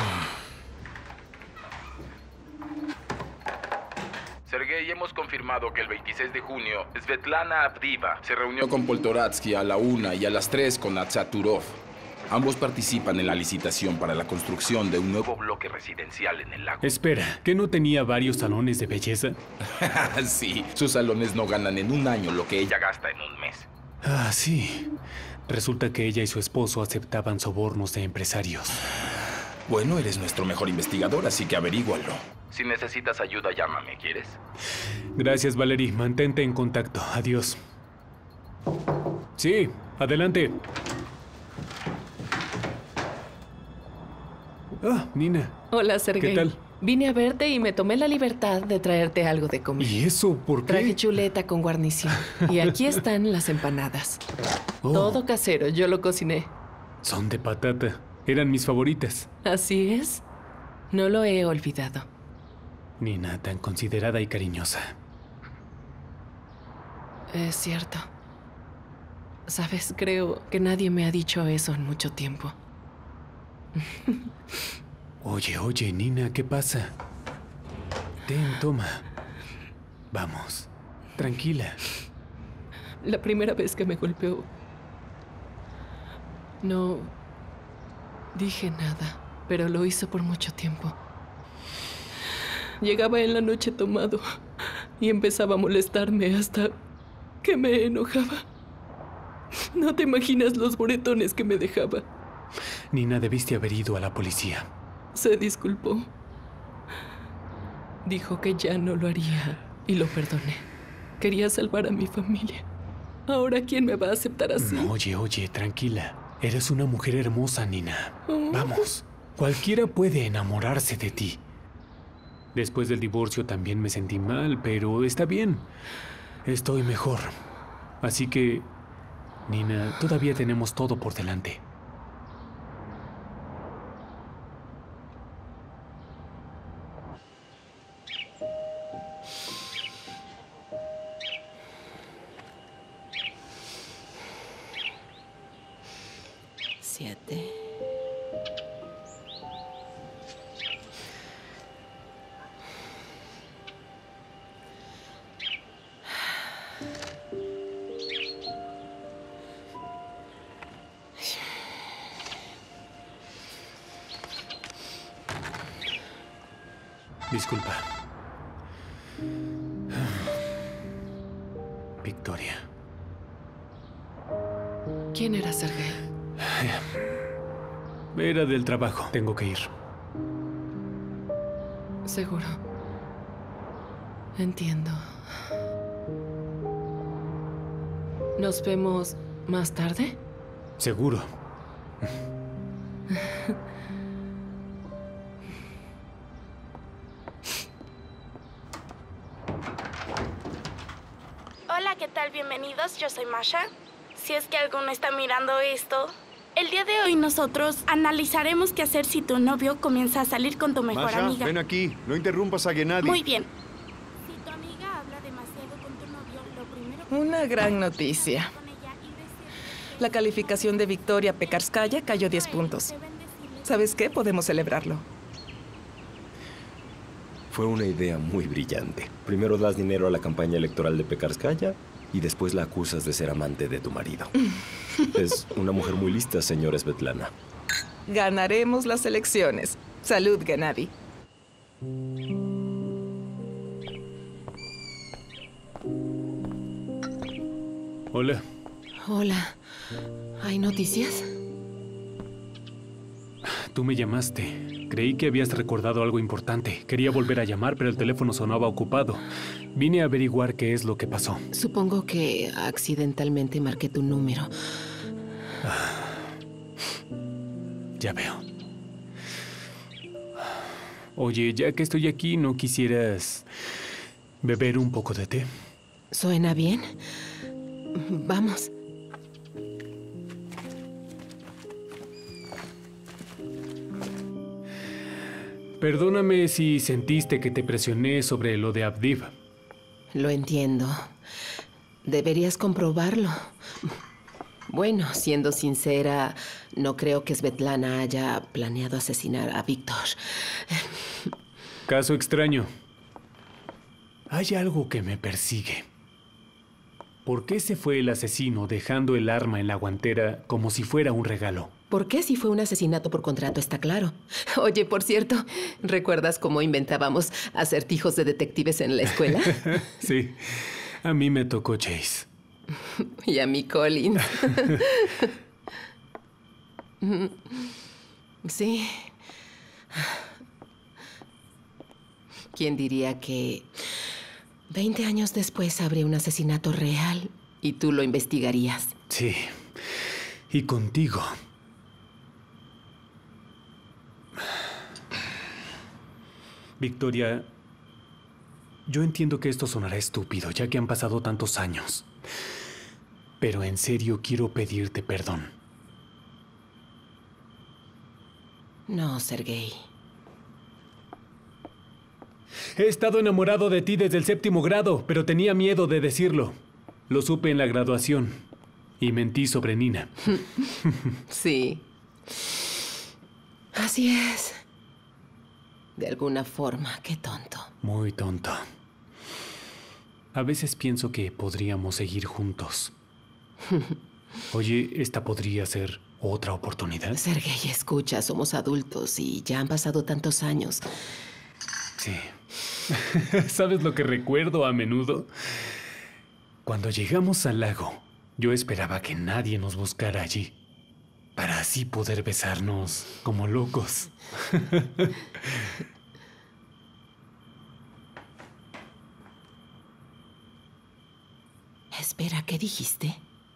Sergei, hemos confirmado que el 26 de junio, Svetlana Avdiva se reunió con Poltoratsky a la 1 y a las 3 con Atsaturov. Ambos participan en la licitación para la construcción de un nuevo bloque residencial en el lago. Espera, ¿que no tenía varios salones de belleza? Sí, sus salones no ganan en un año lo que ella gasta en un mes. Ah, sí. Resulta que ella y su esposo aceptaban sobornos de empresarios. Bueno, eres nuestro mejor investigador, así que averígualo. Si necesitas ayuda, llámame, ¿quieres? Gracias, Valerie. Mantente en contacto. Adiós. Sí, adelante. Ah, Nina. Hola, Sergei. ¿Qué tal? Vine a verte y me tomé la libertad de traerte algo de comer. ¿Y eso por qué? Traje chuleta con guarnición. Y aquí están las empanadas. Oh. Todo casero, yo lo cociné. Son de patata. Eran mis favoritas. Así es. No lo he olvidado. Nina, tan considerada y cariñosa. Es cierto. Sabes, creo que nadie me ha dicho eso en mucho tiempo. Oye, Nina, ¿qué pasa? Toma. Vamos, tranquila. La primera vez que me golpeó, no dije nada, pero lo hizo por mucho tiempo. Llegaba en la noche tomado y empezaba a molestarme hasta que me enojaba. No te imaginas los moretones que me dejaba. Nina, debiste haber ido a la policía. Se disculpó. Dijo que ya no lo haría y lo perdoné. Quería salvar a mi familia. Ahora, ¿quién me va a aceptar así? No, oye, tranquila. Eres una mujer hermosa, Nina. Vamos, cualquiera puede enamorarse de ti. Después del divorcio también me sentí mal, pero está bien. Estoy mejor. Así que, Nina, todavía tenemos todo por delante. Disculpa. Victoria. ¿Quién era Sergei? Era del trabajo. Tengo que ir. Seguro. Entiendo. ¿Nos vemos más tarde? Seguro. Hola, ¿qué tal? Bienvenidos, yo soy Masha. Si es que alguno está mirando esto, el día de hoy nosotros analizaremos qué hacer si tu novio comienza a salir con tu mejor Masha, amiga. ven aquí, no interrumpas a Gennady. Muy bien. Si tu amiga habla demasiado con tu novio, lo primero que... Una gran noticia. La calificación de Victoria Pekarskaya cayó 10 puntos. ¿Sabes qué? Podemos celebrarlo. Fue una idea muy brillante. Primero das dinero a la campaña electoral de Pekarskaya y después la acusas de ser amante de tu marido. Es una mujer muy lista, señora Svetlana. Ganaremos las elecciones. Salud, Gennady. Hola. Hola. ¿Hay noticias? tú me llamaste. Creí que habías recordado algo importante. Quería volver a llamar, pero el teléfono sonaba ocupado. Vine a averiguar qué es lo que pasó. Supongo que accidentalmente marqué tu número. Ya veo. Oye, ya que estoy aquí, ¿no quisieras beber un poco de té? ¿Suena bien? Vamos. Perdóname si sentiste que te presioné sobre lo de Avdiv. Lo entiendo. Deberías comprobarlo. Bueno, siendo sincera, no creo que Svetlana haya planeado asesinar a Víctor. Caso extraño. Hay algo que me persigue. ¿Por qué se fue el asesino dejando el arma en la guantera como si fuera un regalo? ¿Por qué si fue un asesinato por contrato? Está claro. Oye, por cierto, ¿recuerdas cómo inventábamos acertijos de detectives en la escuela? Sí, a mí me tocó Chase. Y a mí Collins. Sí. ¿Quién diría que 20 años después habría un asesinato real y tú lo investigarías? Sí. Y contigo. Victoria, yo entiendo que esto sonará estúpido, ya que han pasado tantos años. Pero en serio quiero pedirte perdón. No, Sergei. He estado enamorado de ti desde el 7º grado, pero tenía miedo de decirlo. Lo supe en la graduación. Y mentí sobre Nina. Sí. Así es. De alguna forma, qué tonto. Muy tonto. A veces pienso que podríamos seguir juntos. Oye, ¿esta podría ser otra oportunidad? Sergei, escucha, somos adultos y ya han pasado tantos años. Sí. ¿Sabes lo que recuerdo a menudo? Cuando llegamos al lago, yo esperaba que nadie nos buscara allí, para así poder besarnos como locos. Espera, ¿qué dijiste?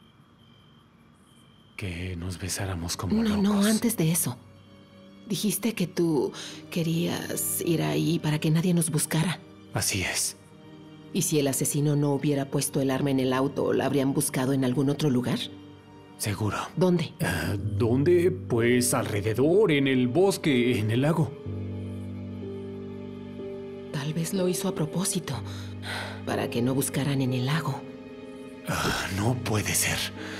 Que nos besáramos como locos. No, antes de eso. Dijiste que tú querías ir ahí para que nadie nos buscara. Así es. ¿Y si el asesino no hubiera puesto el arma en el auto, la habrían buscado en algún otro lugar? Seguro. ¿Dónde? ¿Dónde? Pues alrededor, en el bosque, en el lago. Tal vez lo hizo a propósito, para que no buscaran en el lago. No puede ser.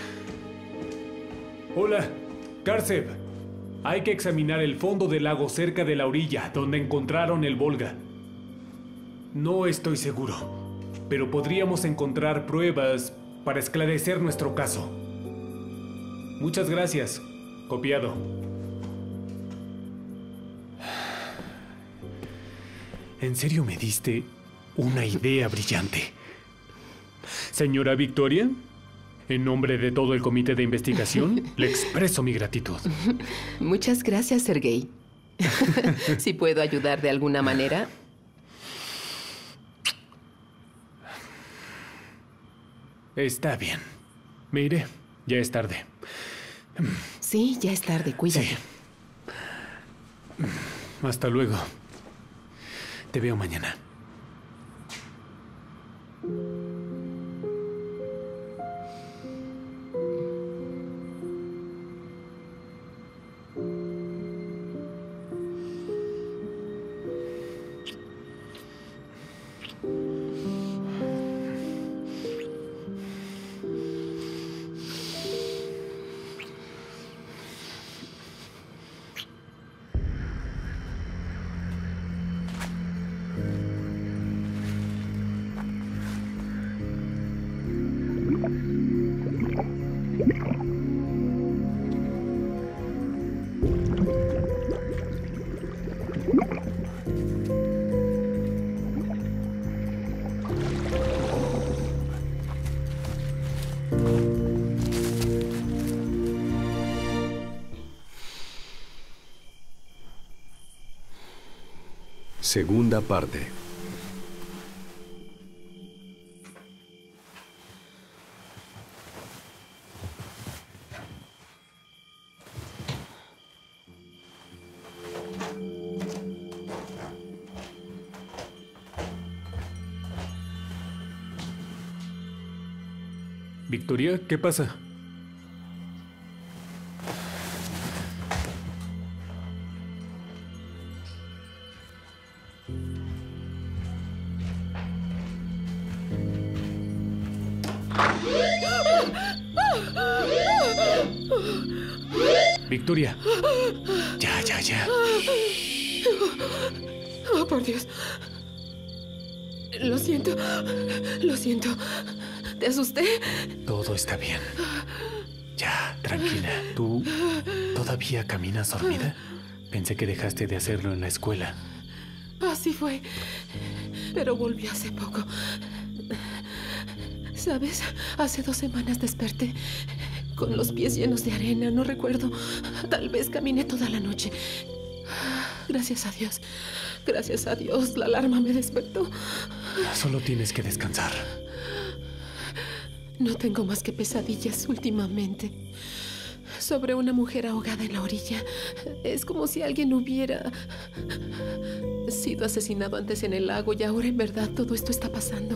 Hola, Karsev. Hay que examinar el fondo del lago cerca de la orilla, donde encontraron el Volga. No estoy seguro, pero podríamos encontrar pruebas para esclarecer nuestro caso. Muchas gracias. Copiado. ¿En serio me diste una idea brillante? Señora Victoria, en nombre de todo el comité de investigación, le expreso mi gratitud. Muchas gracias, Sergei. Si puedo ayudar de alguna manera. Está bien. Me iré. Ya es tarde. Sí, ya es tarde. Cuídate. Sí. Hasta luego. Te veo mañana. Segunda parte. Victoria, ¿qué pasa? Victoria. Ya. Oh, por Dios. Lo siento. ¿Te asusté? Todo está bien. Ya, tranquila. ¿Tú todavía caminas dormida? Pensé que dejaste de hacerlo en la escuela. Así fue. Pero volví hace poco. ¿Sabes? Hace 2 semanas desperté con los pies llenos de arena. No recuerdo. Tal vez caminé toda la noche. Gracias a Dios. Gracias a Dios. La alarma me despertó. Solo tienes que descansar. No tengo más que pesadillas últimamente. Sobre una mujer ahogada en la orilla. Es como si alguien hubiera sido asesinado antes en el lago y ahora en verdad todo esto está pasando.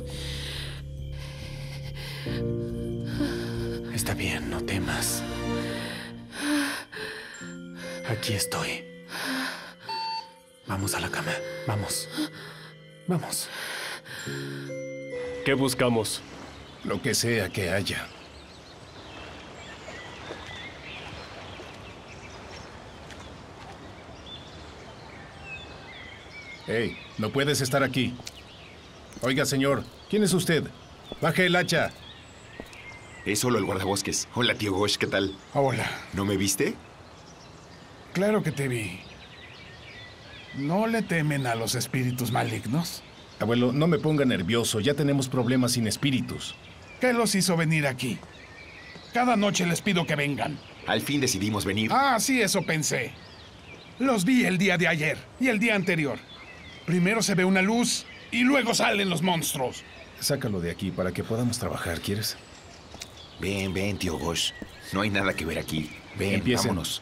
Está bien, no temas. Aquí estoy. Vamos a la cama. Vamos. ¿Qué buscamos? Lo que sea que haya. Hey, no puedes estar aquí. Oiga, señor, ¿quién es usted? Baje el hacha. Es solo el guardabosques. Hola, tío Gosh, ¿qué tal? Hola. ¿No me viste? Claro que te vi. ¿No le temen a los espíritus malignos? Abuelo, no me ponga nervioso. Ya tenemos problemas sin espíritus. ¿Qué los hizo venir aquí? Cada noche les pido que vengan. Al fin decidimos venir. Ah, sí, eso pensé. Los vi el día de ayer y el día anterior. Primero se ve una luz y luego salen los monstruos. Sácalo de aquí para que podamos trabajar, ¿quieres? Ven, tío Gosh. No hay nada que ver aquí. Ven, Empiecen. Vámonos.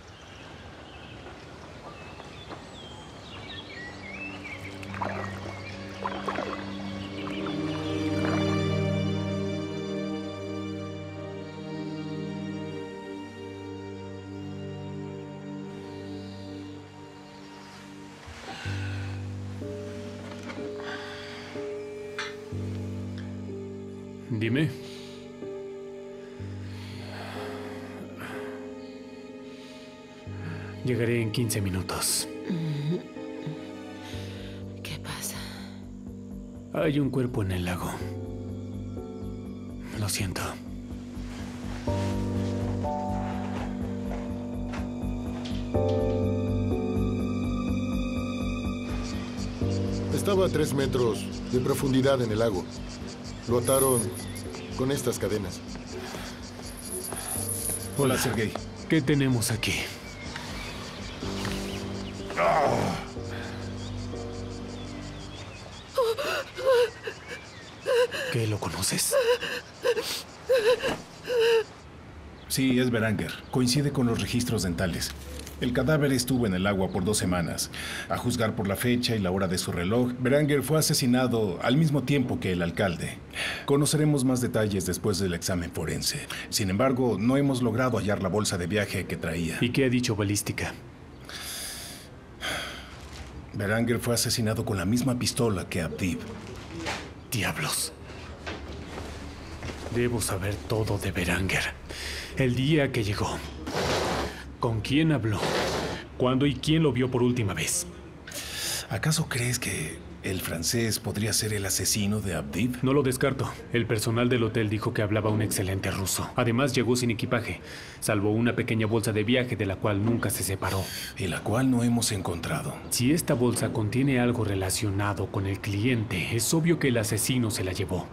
Dime. Llegaré en 15 minutos. ¿Qué pasa? Hay un cuerpo en el lago. Lo siento. Estaba a 3 metros de profundidad en el lago. Lo ataron con estas cadenas. Hola, Sergei. ¿Qué tenemos aquí? ¿Qué, lo conoces? Sí, es Beranger. Coincide con los registros dentales. El cadáver estuvo en el agua por 2 semanas. A juzgar por la fecha y la hora de su reloj, Beranger fue asesinado al mismo tiempo que el alcalde. Conoceremos más detalles después del examen forense. Sin embargo, no hemos logrado hallar la bolsa de viaje que traía. ¿Y qué ha dicho balística? Beranger fue asesinado con la misma pistola que Abdiv. ¡Diablos! Debo saber todo de Beranger. El día que llegó. ¿Con quién habló? ¿Cuándo y quién lo vio por última vez? ¿Acaso crees que el francés podría ser el asesino de Abdiv? No lo descarto. El personal del hotel dijo que hablaba un excelente ruso. Además, llegó sin equipaje, salvo una pequeña bolsa de viaje de la cual nunca se separó. Y la cual no hemos encontrado. Si esta bolsa contiene algo relacionado con el cliente, es obvio que el asesino se la llevó.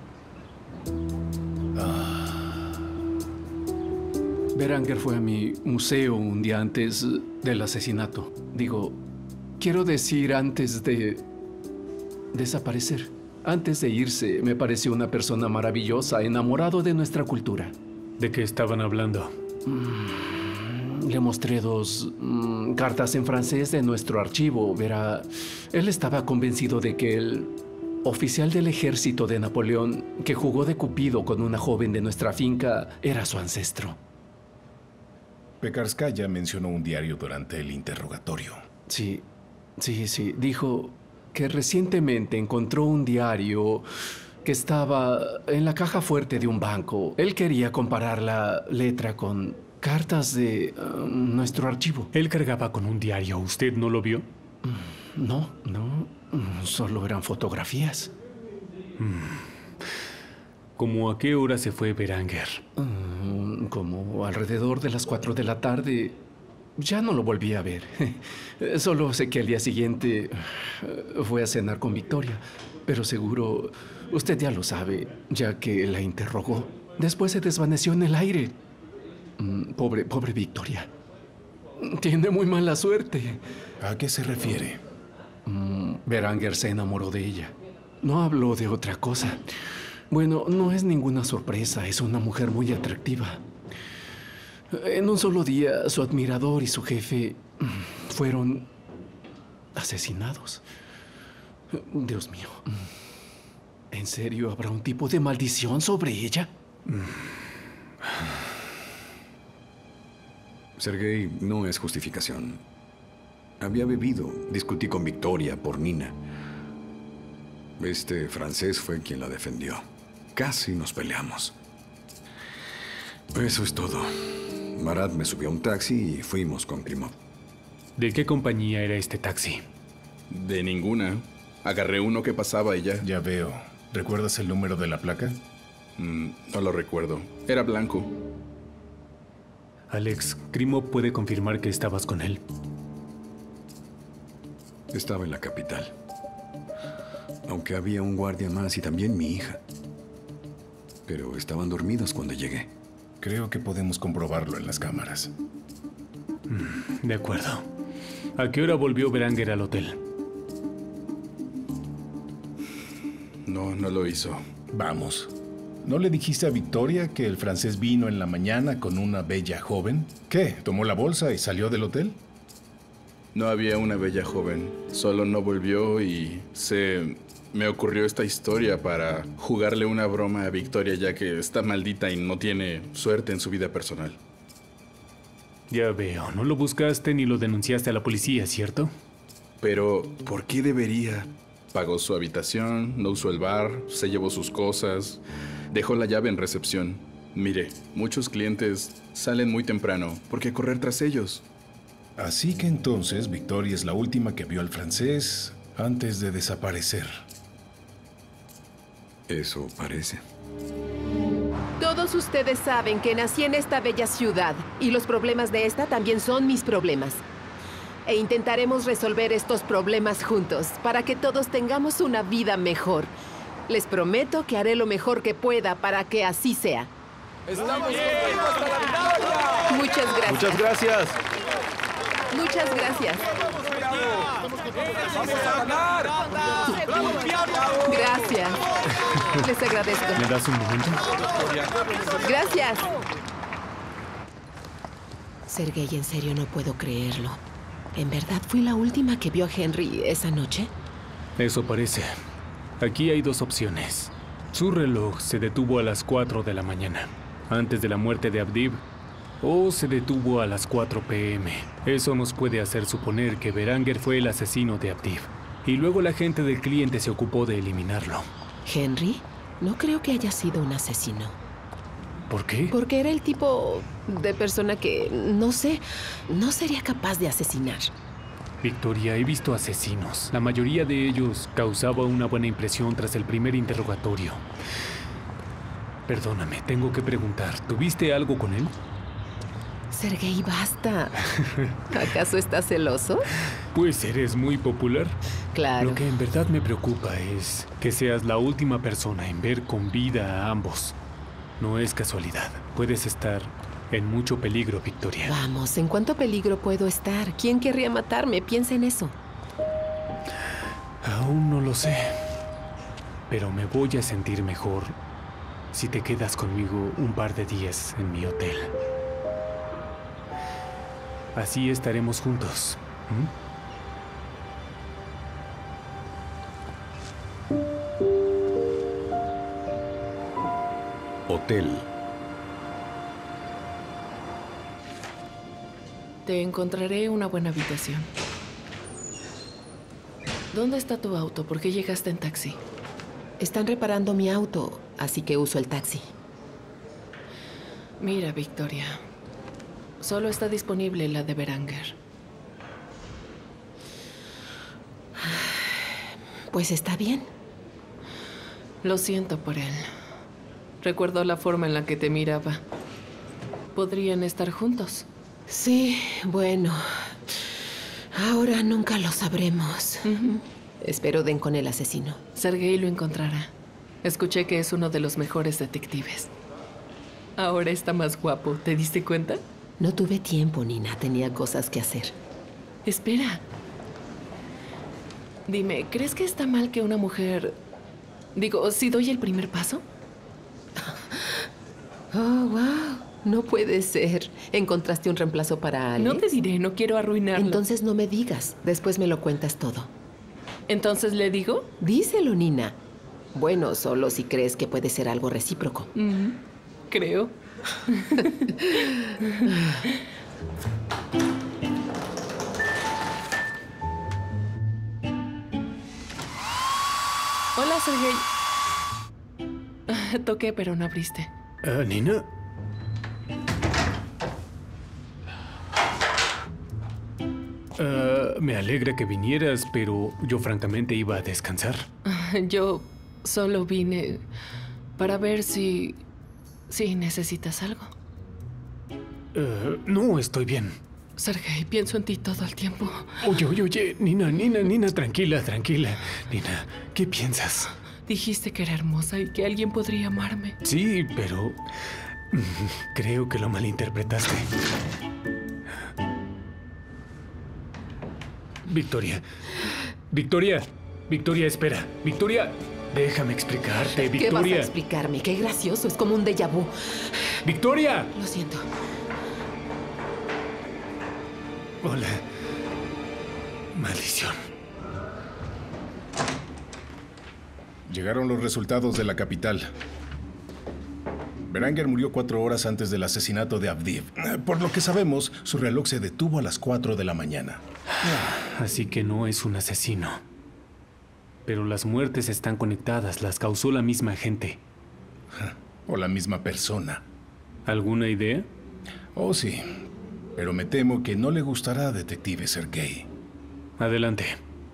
Beranger fue a mi museo un día antes del asesinato. Digo, quiero decir antes de desaparecer. Antes de irse, me pareció una persona maravillosa, enamorado de nuestra cultura. ¿De qué estaban hablando? Le mostré dos cartas en francés de nuestro archivo. Verá, él estaba convencido de que el oficial del ejército de Napoleón, que jugó de cupido con una joven de nuestra finca, era su ancestro. Pekarskaya mencionó un diario durante el interrogatorio. Sí. Dijo que recientemente encontró un diario que estaba en la caja fuerte de un banco. Él quería comparar la letra con cartas de nuestro archivo. Él cargaba con un diario. ¿Usted no lo vio? No. Solo eran fotografías. ¿Cómo a qué hora se fue Beranger? Como alrededor de las 4 de la tarde. Ya no lo volví a ver. Solo sé que al día siguiente fue a cenar con Victoria. Pero seguro usted ya lo sabe, ya que la interrogó. Después se desvaneció en el aire. Pobre Victoria. Tiene muy mala suerte. ¿A qué se refiere? Beranger se enamoró de ella. No habló de otra cosa. Bueno, no es ninguna sorpresa. Es una mujer muy atractiva. En un solo día, su admirador y su jefe fueron asesinados. Dios mío. ¿En serio habrá un tipo de maldición sobre ella? Sergei, no es justificación. Había bebido, discutí con Victoria por Nina. Este francés fue quien la defendió. Casi nos peleamos. Eso es todo. Marat me subió a un taxi y fuimos con Klimov. ¿De qué compañía era este taxi? De ninguna. Agarré uno que pasaba y ya. Ya veo. ¿Recuerdas el número de la placa? No lo recuerdo. Era blanco. Alex, Klimov puede confirmar que estabas con él. Estaba en la capital. Aunque había un guardia más y también mi hija. Pero estaban dormidos cuando llegué. Creo que podemos comprobarlo en las cámaras. De acuerdo. ¿A qué hora volvió Beranger al hotel? No lo hizo. Vamos. ¿No le dijiste a Victoria que el francés vino en la mañana con una bella joven? ¿Qué? ¿Tomó la bolsa y salió del hotel? No había una bella joven. Solo no volvió y me ocurrió esta historia para jugarle una broma a Victoria, ya que está maldita y no tiene suerte en su vida personal. Ya veo. No lo buscaste ni lo denunciaste a la policía, ¿cierto? Pero, ¿por qué debería? Pagó su habitación, no usó el bar, se llevó sus cosas, dejó la llave en recepción. Mire, muchos clientes salen muy temprano porque correr tras ellos. Así que entonces Victoria es la última que vio al francés antes de desaparecer. Eso parece. Todos ustedes saben que nací en esta bella ciudad y los problemas de esta también son mis problemas. E intentaremos resolver estos problemas juntos para que todos tengamos una vida mejor. Les prometo que haré lo mejor que pueda para que así sea. ¡Estamos contigo hasta la victoria! Muchas gracias. Muchas gracias. Muchas gracias. ¡Vamos a ganar! Gracias. Les agradezco. ¿Me das un momento? Gracias. Sergei, en serio no puedo creerlo. ¿En verdad fui la última que vio a Henry esa noche? Eso parece. Aquí hay dos opciones. Su reloj se detuvo a las 4 de la mañana, antes de la muerte de Avdiv, o se detuvo a las 4 p.m. Eso nos puede hacer suponer que Beranger fue el asesino de Avdiv. Y luego la gente del cliente se ocupó de eliminarlo. ¿Henry? No creo que haya sido un asesino. ¿Por qué? Porque era el tipo de persona que, no sé, no sería capaz de asesinar. Victoria, he visto asesinos. La mayoría de ellos causaba una buena impresión tras el primer interrogatorio. Perdóname, tengo que preguntar. ¿Tuviste algo con él? Sergei, basta. ¿Acaso estás celoso? Pues eres muy popular. Claro. Lo que en verdad me preocupa es que seas la última persona en ver con vida a ambos. No es casualidad. Puedes estar en mucho peligro, Victoria. Vamos, ¿en cuánto peligro puedo estar? ¿Quién querría matarme? Piensa en eso. Aún no lo sé, pero me voy a sentir mejor si te quedas conmigo un par de días en mi hotel. Así estaremos juntos. Hotel. Te encontraré una buena habitación. ¿Dónde está tu auto? ¿Por qué llegaste en taxi? Están reparando mi auto, así que uso el taxi. Mira, Victoria. Solo está disponible la de Beranger. Pues está bien. Lo siento por él. Recuerdo la forma en la que te miraba. ¿Podrían estar juntos? Sí, bueno. Ahora nunca lo sabremos. Espero den con el asesino. Sergei lo encontrará. Escuché que es uno de los mejores detectives. Ahora está más guapo. ¿Te diste cuenta? No tuve tiempo, Nina. Tenía cosas que hacer. Espera. Dime, ¿crees que está mal que una mujer... Digo, si doy el primer paso? Oh, wow. No puede ser. ¿Encontraste un reemplazo para Alex? No te diré, no quiero arruinarlo. Entonces no me digas. Después me lo cuentas todo. ¿Entonces le digo? Díselo, Nina. Bueno, solo si crees que puede ser algo recíproco. Creo. Hola, Sergei. Toqué, pero no abriste. ¿Nina? Me alegra que vinieras, pero yo francamente iba a descansar. Yo solo vine para ver si necesitas algo. No, estoy bien. Sergei, pienso en ti todo el tiempo. Oye, Nina, tranquila. Nina, ¿qué piensas? Dijiste que era hermosa y que alguien podría amarme. Sí, pero creo que lo malinterpretaste. Victoria, espera. Victoria, déjame explicarte, Victoria. ¿Qué vas a explicarme? Qué gracioso, es como un déjà vu. ¡Victoria! Lo siento. Hola. Maldición. Llegaron los resultados de la capital. Beranger murió 4 horas antes del asesinato de Avdiv. Por lo que sabemos, su reloj se detuvo a las 4 de la mañana. Así que no es un asesino. Pero las muertes están conectadas, las causó la misma gente. O la misma persona. ¿Alguna idea? Oh, sí. Pero me temo que no le gustará, detective Sergei. Adelante.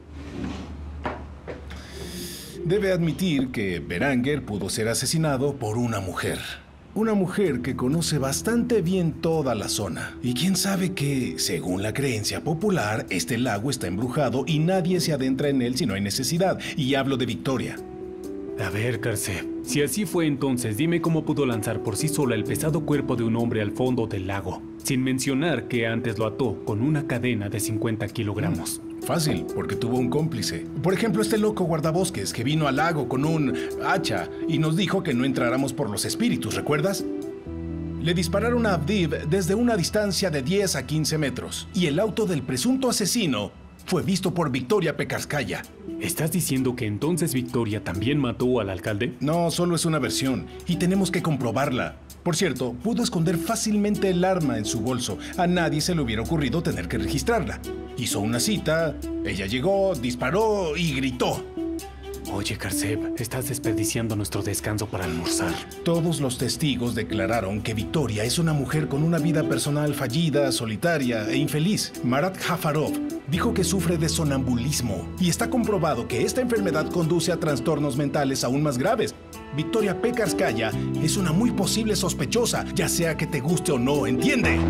Debe admitir que Beranger pudo ser asesinado por una mujer. Una mujer que conoce bastante bien toda la zona. Y quién sabe que, según la creencia popular, este lago está embrujado y nadie se adentra en él si no hay necesidad. Y hablo de Victoria. A ver, Karsev, si así fue entonces, dime cómo pudo lanzar por sí sola el pesado cuerpo de un hombre al fondo del lago, sin mencionar que antes lo ató con una cadena de 50 kilogramos. Fácil, porque tuvo un cómplice. Por ejemplo, este loco guardabosques que vino al lago con un hacha y nos dijo que no entráramos por los espíritus, ¿recuerdas? Le dispararon a Avdiv desde una distancia de 10 a 15 metros. Y el auto del presunto asesino fue visto por Victoria Pekarskaya. ¿Estás diciendo que entonces Victoria también mató al alcalde? No, solo es una versión, y tenemos que comprobarla. Por cierto, pudo esconder fácilmente el arma en su bolso. A nadie se le hubiera ocurrido tener que registrarla. Hizo una cita, ella llegó, disparó y gritó. Oye, Karsev, estás desperdiciando nuestro descanso para almorzar. Todos los testigos declararon que Victoria es una mujer con una vida personal fallida, solitaria e infeliz. Marat Jafarov dijo que sufre de sonambulismo y está comprobado que esta enfermedad conduce a trastornos mentales aún más graves. Victoria Pekarskaya es una muy posible sospechosa, ya sea que te guste o no, ¿entiende?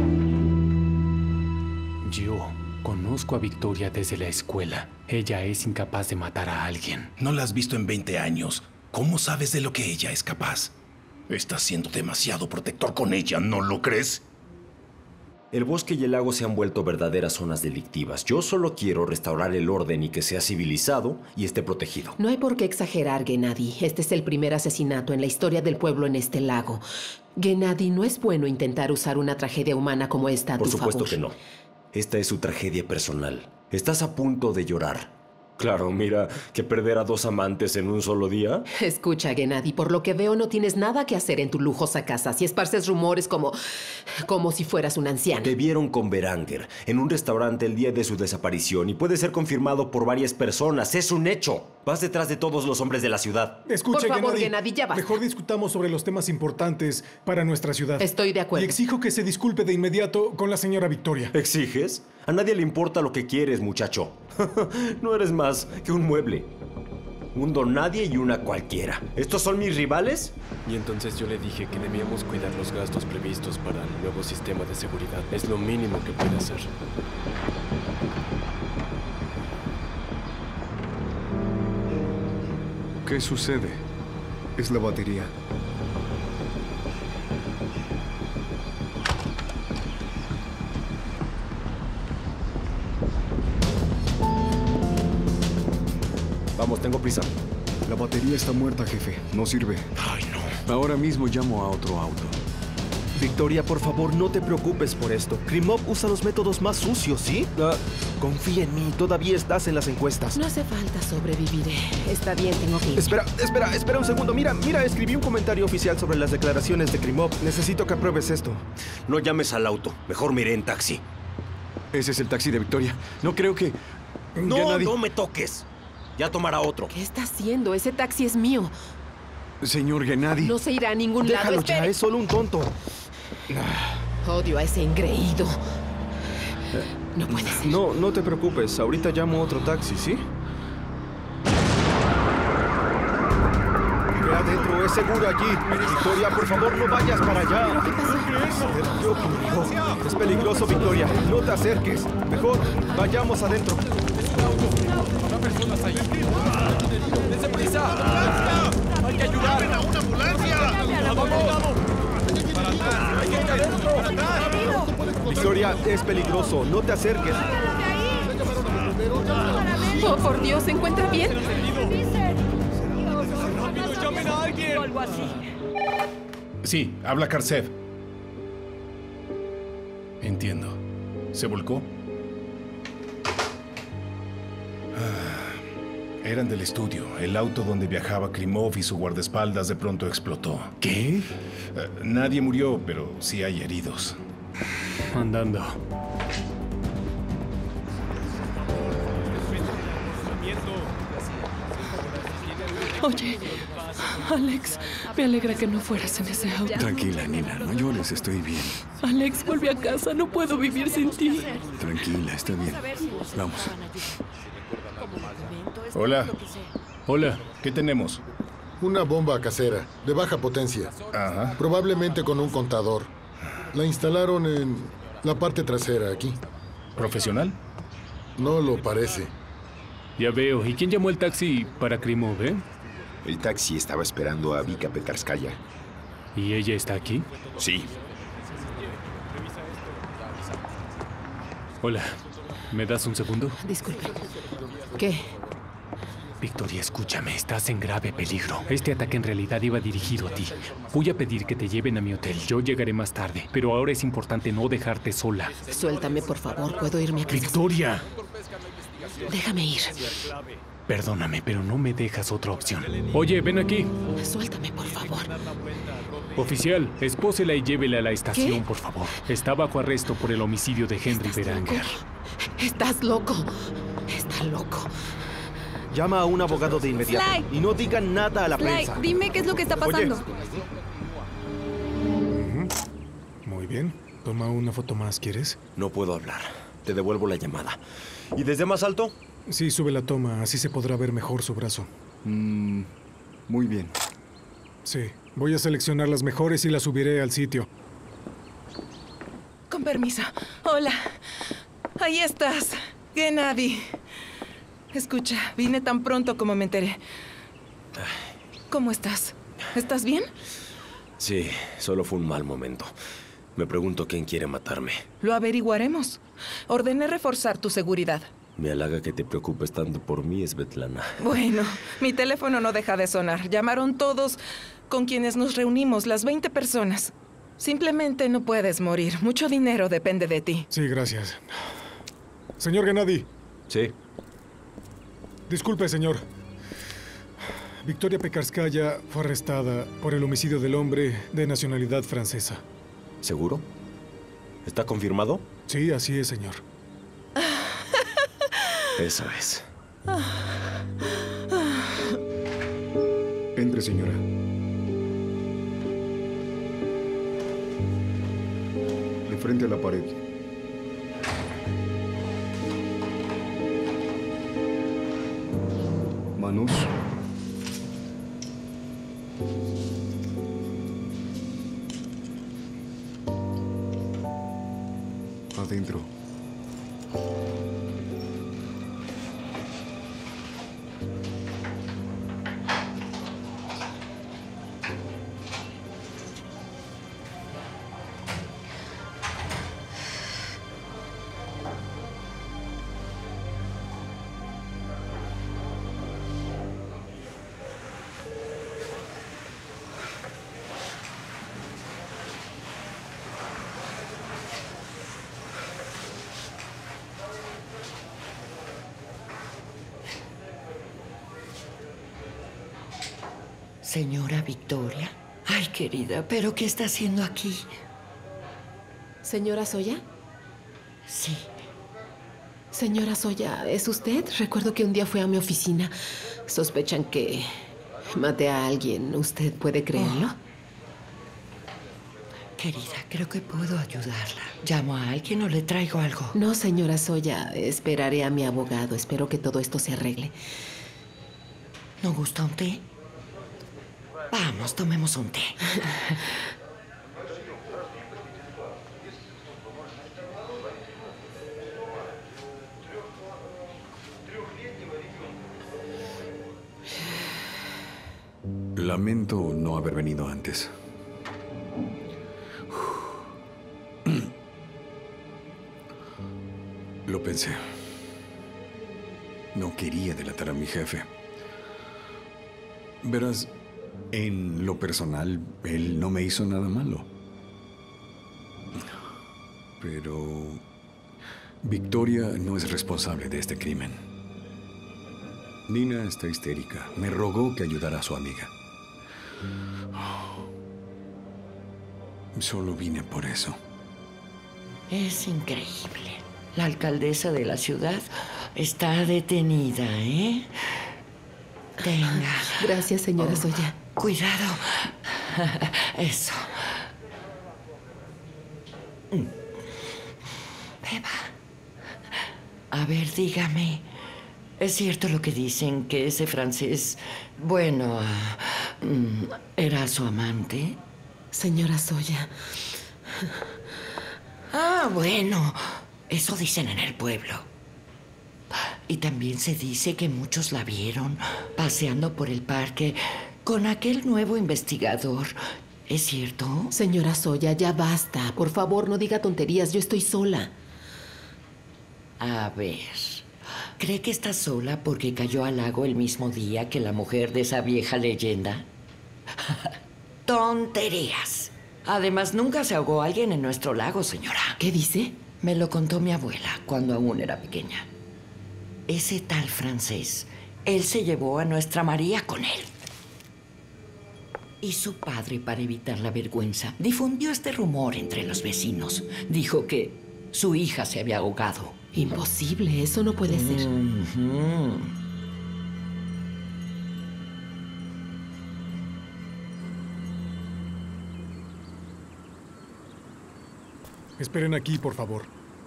Yo conozco a Victoria desde la escuela. Ella es incapaz de matar a alguien. No la has visto en 20 años. ¿Cómo sabes de lo que ella es capaz? Estás siendo demasiado protector con ella, ¿no lo crees? El bosque y el lago se han vuelto verdaderas zonas delictivas. Yo solo quiero restaurar el orden y que sea civilizado y esté protegido. No hay por qué exagerar, Gennady. Este es el primer asesinato en la historia del pueblo en este lago. Gennady, no es bueno intentar usar una tragedia humana como esta a tu favor. Por supuesto que no. Esta es su tragedia personal. Estás a punto de llorar. Claro, mira, que perder a 2 amantes en un solo día. Escucha, Gennady, por lo que veo no tienes nada que hacer en tu lujosa casa si esparces rumores como si fueras un anciano. Te vieron con Beranger en un restaurante el día de su desaparición y puede ser confirmado por varias personas. ¡Es un hecho! Vas detrás de todos los hombres de la ciudad. Escuche, por favor, Gennady, ya basta. Mejor discutamos sobre los temas importantes para nuestra ciudad. Estoy de acuerdo. Y exijo que se disculpe de inmediato con la señora Victoria. ¿Exiges? A nadie le importa lo que quieres, muchacho. No eres más que un mueble. Un don nadie y una cualquiera. ¿Estos son mis rivales? Y entonces yo le dije que debíamos cuidar los gastos previstos para el nuevo sistema de seguridad. Es lo mínimo que puede hacer. ¿Qué sucede? Es la batería. Vamos, tengo prisa. La batería está muerta, jefe. No sirve. Ay, no. Ahora mismo llamo a otro auto. Victoria, por favor, no te preocupes por esto. Krimov usa los métodos más sucios, ¿sí? Confía en mí, todavía estás en las encuestas. No hace falta, sobreviviré. Está bien, tengo que ir. Espera un segundo. Mira, escribí un comentario oficial sobre las declaraciones de Krimov. Necesito que apruebes esto. No llames al auto. Mejor me iré en taxi. Ese es el taxi de Victoria. No creo que... No me toques. Ya tomará otro. ¿Qué está haciendo? Ese taxi es mío. Señor Gennady. No se irá a ningún Déjalo lado. Ya, es solo un tonto. Odio a ese engreído. No puede ser. No te preocupes. Ahorita llamo otro taxi, ¿sí? Ve adentro, es seguro allí. Victoria, por favor, no vayas para allá. ¿Qué ocurrió? Es peligroso, Victoria. No te acerques. Mejor, vayamos adentro. ¡Habrá personas ahí! ¡Dense prisa! ¡Hay que ayudar! ¡Una ambulancia! ¡Vamos! ¡Para atrás! ¡Hay que ir adentro! ¡Para atrás! Victoria, es peligroso. No te acerques. Oh, por Dios, ¿se encuentra bien? ¡Rápido, llamen a alguien! Algo así. Sí, habla Karsev. Entiendo. ¿Se volcó? Eran del estudio. El auto donde viajaba Krimov y su guardaespaldas de pronto explotó. ¿Qué? Nadie murió, pero sí hay heridos. Andando. Oye, Alex, me alegra que no fueras en ese auto. Tranquila, Nina, no llores, estoy bien. Alex, volví a casa, no puedo vivir sin ti. Tranquila, está bien. Vamos. Hola. Hola. ¿Qué tenemos? Una bomba casera, de baja potencia. Ajá. Probablemente con un contador. La instalaron en la parte trasera, aquí. ¿Profesional? No lo parece. Ya veo. ¿Y quién llamó el taxi para Krimov, El taxi estaba esperando a Vika Petarskaya. ¿Y ella está aquí? Sí. Hola. ¿Me das un segundo? Disculpe. ¿Qué? Victoria, escúchame. Estás en grave peligro. Este ataque en realidad iba dirigido a ti. Voy a pedir que te lleven a mi hotel. Yo llegaré más tarde. Pero ahora es importante no dejarte sola. Suéltame, por favor. ¿Puedo irme a casa? ¡Victoria! Déjame ir. Perdóname, pero no me dejas otra opción. Oye, ven aquí. Suéltame, por favor. Oficial, espósela y llévela a la estación, por favor. Está bajo arresto por el homicidio de Henry Beranger. Estás loco. Está loco. Llama a un abogado de inmediato. Sly. Y no digan nada a la prensa. Dime qué es lo que está pasando. Muy bien. Toma una foto más, ¿quieres? No puedo hablar. Te devuelvo la llamada. ¿Y desde más alto? Sí, sube la toma. Así se podrá ver mejor su brazo. Muy bien. Sí. Voy a seleccionar las mejores y las subiré al sitio. Con permiso. Hola. Ahí estás. Gennady. Escucha, vine tan pronto como me enteré. ¿Cómo estás? ¿Estás bien? Sí, solo fue un mal momento. Me pregunto quién quiere matarme. Lo averiguaremos. Ordené reforzar tu seguridad. Me halaga que te preocupes tanto por mí, Svetlana. Bueno, mi teléfono no deja de sonar. Llamaron todos con quienes nos reunimos, las 20 personas. Simplemente no puedes morir. Mucho dinero depende de ti. Sí, gracias. Señor Gennady. Sí. Disculpe, señor. Victoria Pekarskaya fue arrestada por el homicidio del hombre de nacionalidad francesa. ¿Seguro? ¿Está confirmado? Sí, así es, señor. Eso es. Entre, señora. De frente a la pared. Manos. Adentro. Señora Victoria. Ay, querida, ¿pero qué está haciendo aquí? ¿Señora Soya? Sí. Señora Soya, ¿es usted? Recuerdo que un día fue a mi oficina. Sospechan que maté a alguien. ¿Usted puede creerlo? Querida, creo que puedo ayudarla. ¿Llamo a alguien o le traigo algo? No, señora Soya. Esperaré a mi abogado. Espero que todo esto se arregle. ¿No gusta un té? Vamos, tomemos un té. Lamento no haber venido antes. Lo pensé. No quería delatar a mi jefe. Verás, en lo personal, él no me hizo nada malo. Pero Victoria no es responsable de este crimen. Nina está histérica. Me rogó que ayudara a su amiga. Solo vine por eso. Es increíble. La alcaldesa de la ciudad está detenida, ¿eh? Tenga. Gracias, señora Soya. Cuidado. Eso. Beba. A ver, dígame. ¿Es cierto lo que dicen que ese francés, bueno, era su amante? Señora Soya. Ah, bueno. Eso dicen en el pueblo. Y también se dice que muchos la vieron paseando por el parque con aquel nuevo investigador. ¿Es cierto? Señora Soya, ya basta. Por favor, no diga tonterías. Yo estoy sola. A ver. ¿Cree que está sola porque cayó al lago el mismo día que la mujer de esa vieja leyenda? Tonterías. Además, nunca se ahogó alguien en nuestro lago, señora. ¿Qué dice? Me lo contó mi abuela cuando aún era pequeña. Ese tal francés, él se llevó a nuestra María con él. Y su padre, para evitar la vergüenza, difundió este rumor entre los vecinos. Dijo que su hija se había ahogado. Imposible, eso no puede ser. Esperen aquí, por favor.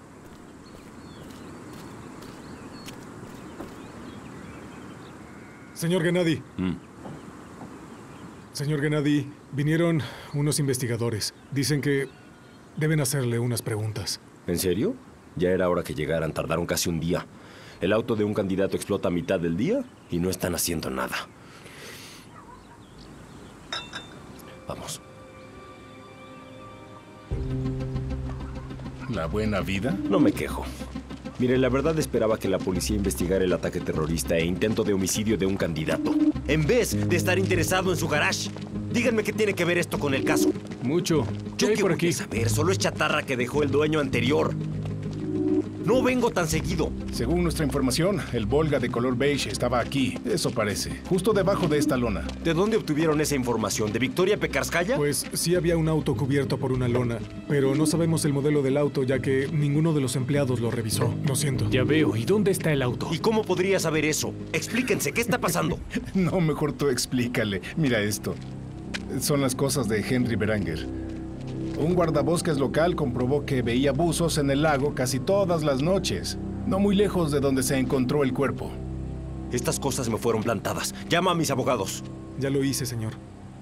Señor Gennady. Señor Gennady, vinieron unos investigadores. Dicen que deben hacerle unas preguntas. ¿En serio? Ya era hora que llegaran. Tardaron casi un día. El auto de un candidato explota a mitad del día y no están haciendo nada. Vamos. ¿La buena vida? No me quejo. Mire, la verdad esperaba que la policía investigara el ataque terrorista e intento de homicidio de un candidato, en vez de estar interesado en su garage. Díganme qué tiene que ver esto con el caso. Mucho. ¿Qué hay por aquí? Voy a saber, solo es chatarra que dejó el dueño anterior. No vengo tan seguido. Según nuestra información, el Volga de color beige estaba aquí. Eso parece. Justo debajo de esta lona. ¿De dónde obtuvieron esa información? ¿De Victoria Pekarskaya? Pues sí había un auto cubierto por una lona, pero no sabemos el modelo del auto ya que ninguno de los empleados lo revisó. Lo siento. Ya veo. ¿Y dónde está el auto? ¿Y cómo podría saber eso? Explíquense, ¿qué está pasando? No, mejor tú explícale. Mira esto. Son las cosas de Henry Beranger. Un guardabosques local comprobó que veía buzos en el lago casi todas las noches, no muy lejos de donde se encontró el cuerpo. Estas cosas me fueron plantadas. Llama a mis abogados. Ya lo hice, señor.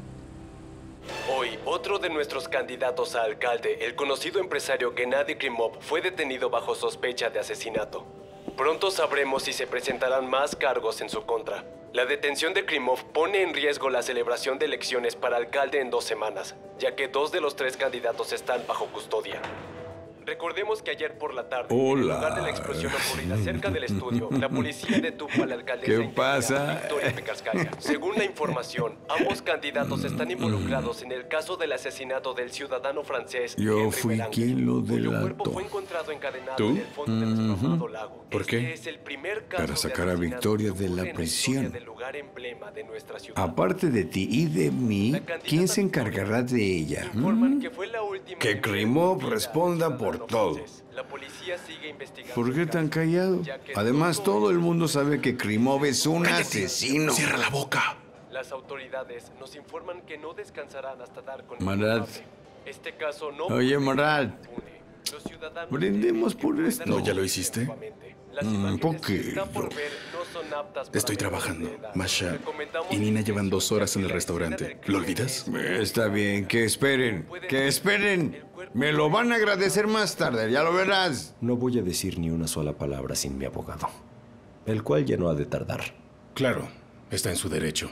Hoy, otro de nuestros candidatos a alcalde, el conocido empresario Gennady Krimov, fue detenido bajo sospecha de asesinato. Pronto sabremos si se presentarán más cargos en su contra. La detención de Krimov pone en riesgo la celebración de elecciones para alcalde en 2 semanas, ya que 2 de los 3 candidatos están bajo custodia. Recordemos que ayer por la tarde, en el lugar de la explosión ocurrida cerca del estudio, la policía detuvo a la alcaldesa ¿Qué pasa? Victoria Pekarskaya. Según la información, ambos candidatos están involucrados en el caso del asesinato del ciudadano francés. Yo Henry fui Beranger, quien lo cuyo cuerpo delató. fue encontrado encadenado ¿Tú? en el fondo del destrozado lago. ¿Por qué? Este es el primer caso Para de sacar a asesinato Victoria que de ocurre la en historia prisión. del lugar emblema de nuestra ciudad. Aparte de ti y de mí, ¿quién se encargará de ella? Que Krimov responda por todo. La policía sigue investigando. ¿Por qué tan callado? Además, todo el mundo sabe que Krimov es un asesino. Cierra la boca. Las autoridades nos informan que no descansarán hasta dar con el Marat. culpable. Este caso no Oye, puede Marat, quedar impune. Los ciudadanos brindemos por esto. ¿No ya lo hiciste? Las Un imágenes que poquito. están por ver no son aptas para Estoy menores trabajando. de edad. Masha Recomendamos y Nina llevan 2 horas en el restaurante. ¿Lo olvidas? Está bien, que esperen. Que esperen. Me lo van a agradecer más tarde, ya lo verás. No voy a decir ni una sola palabra sin mi abogado, el cual ya no ha de tardar. Claro, está en su derecho.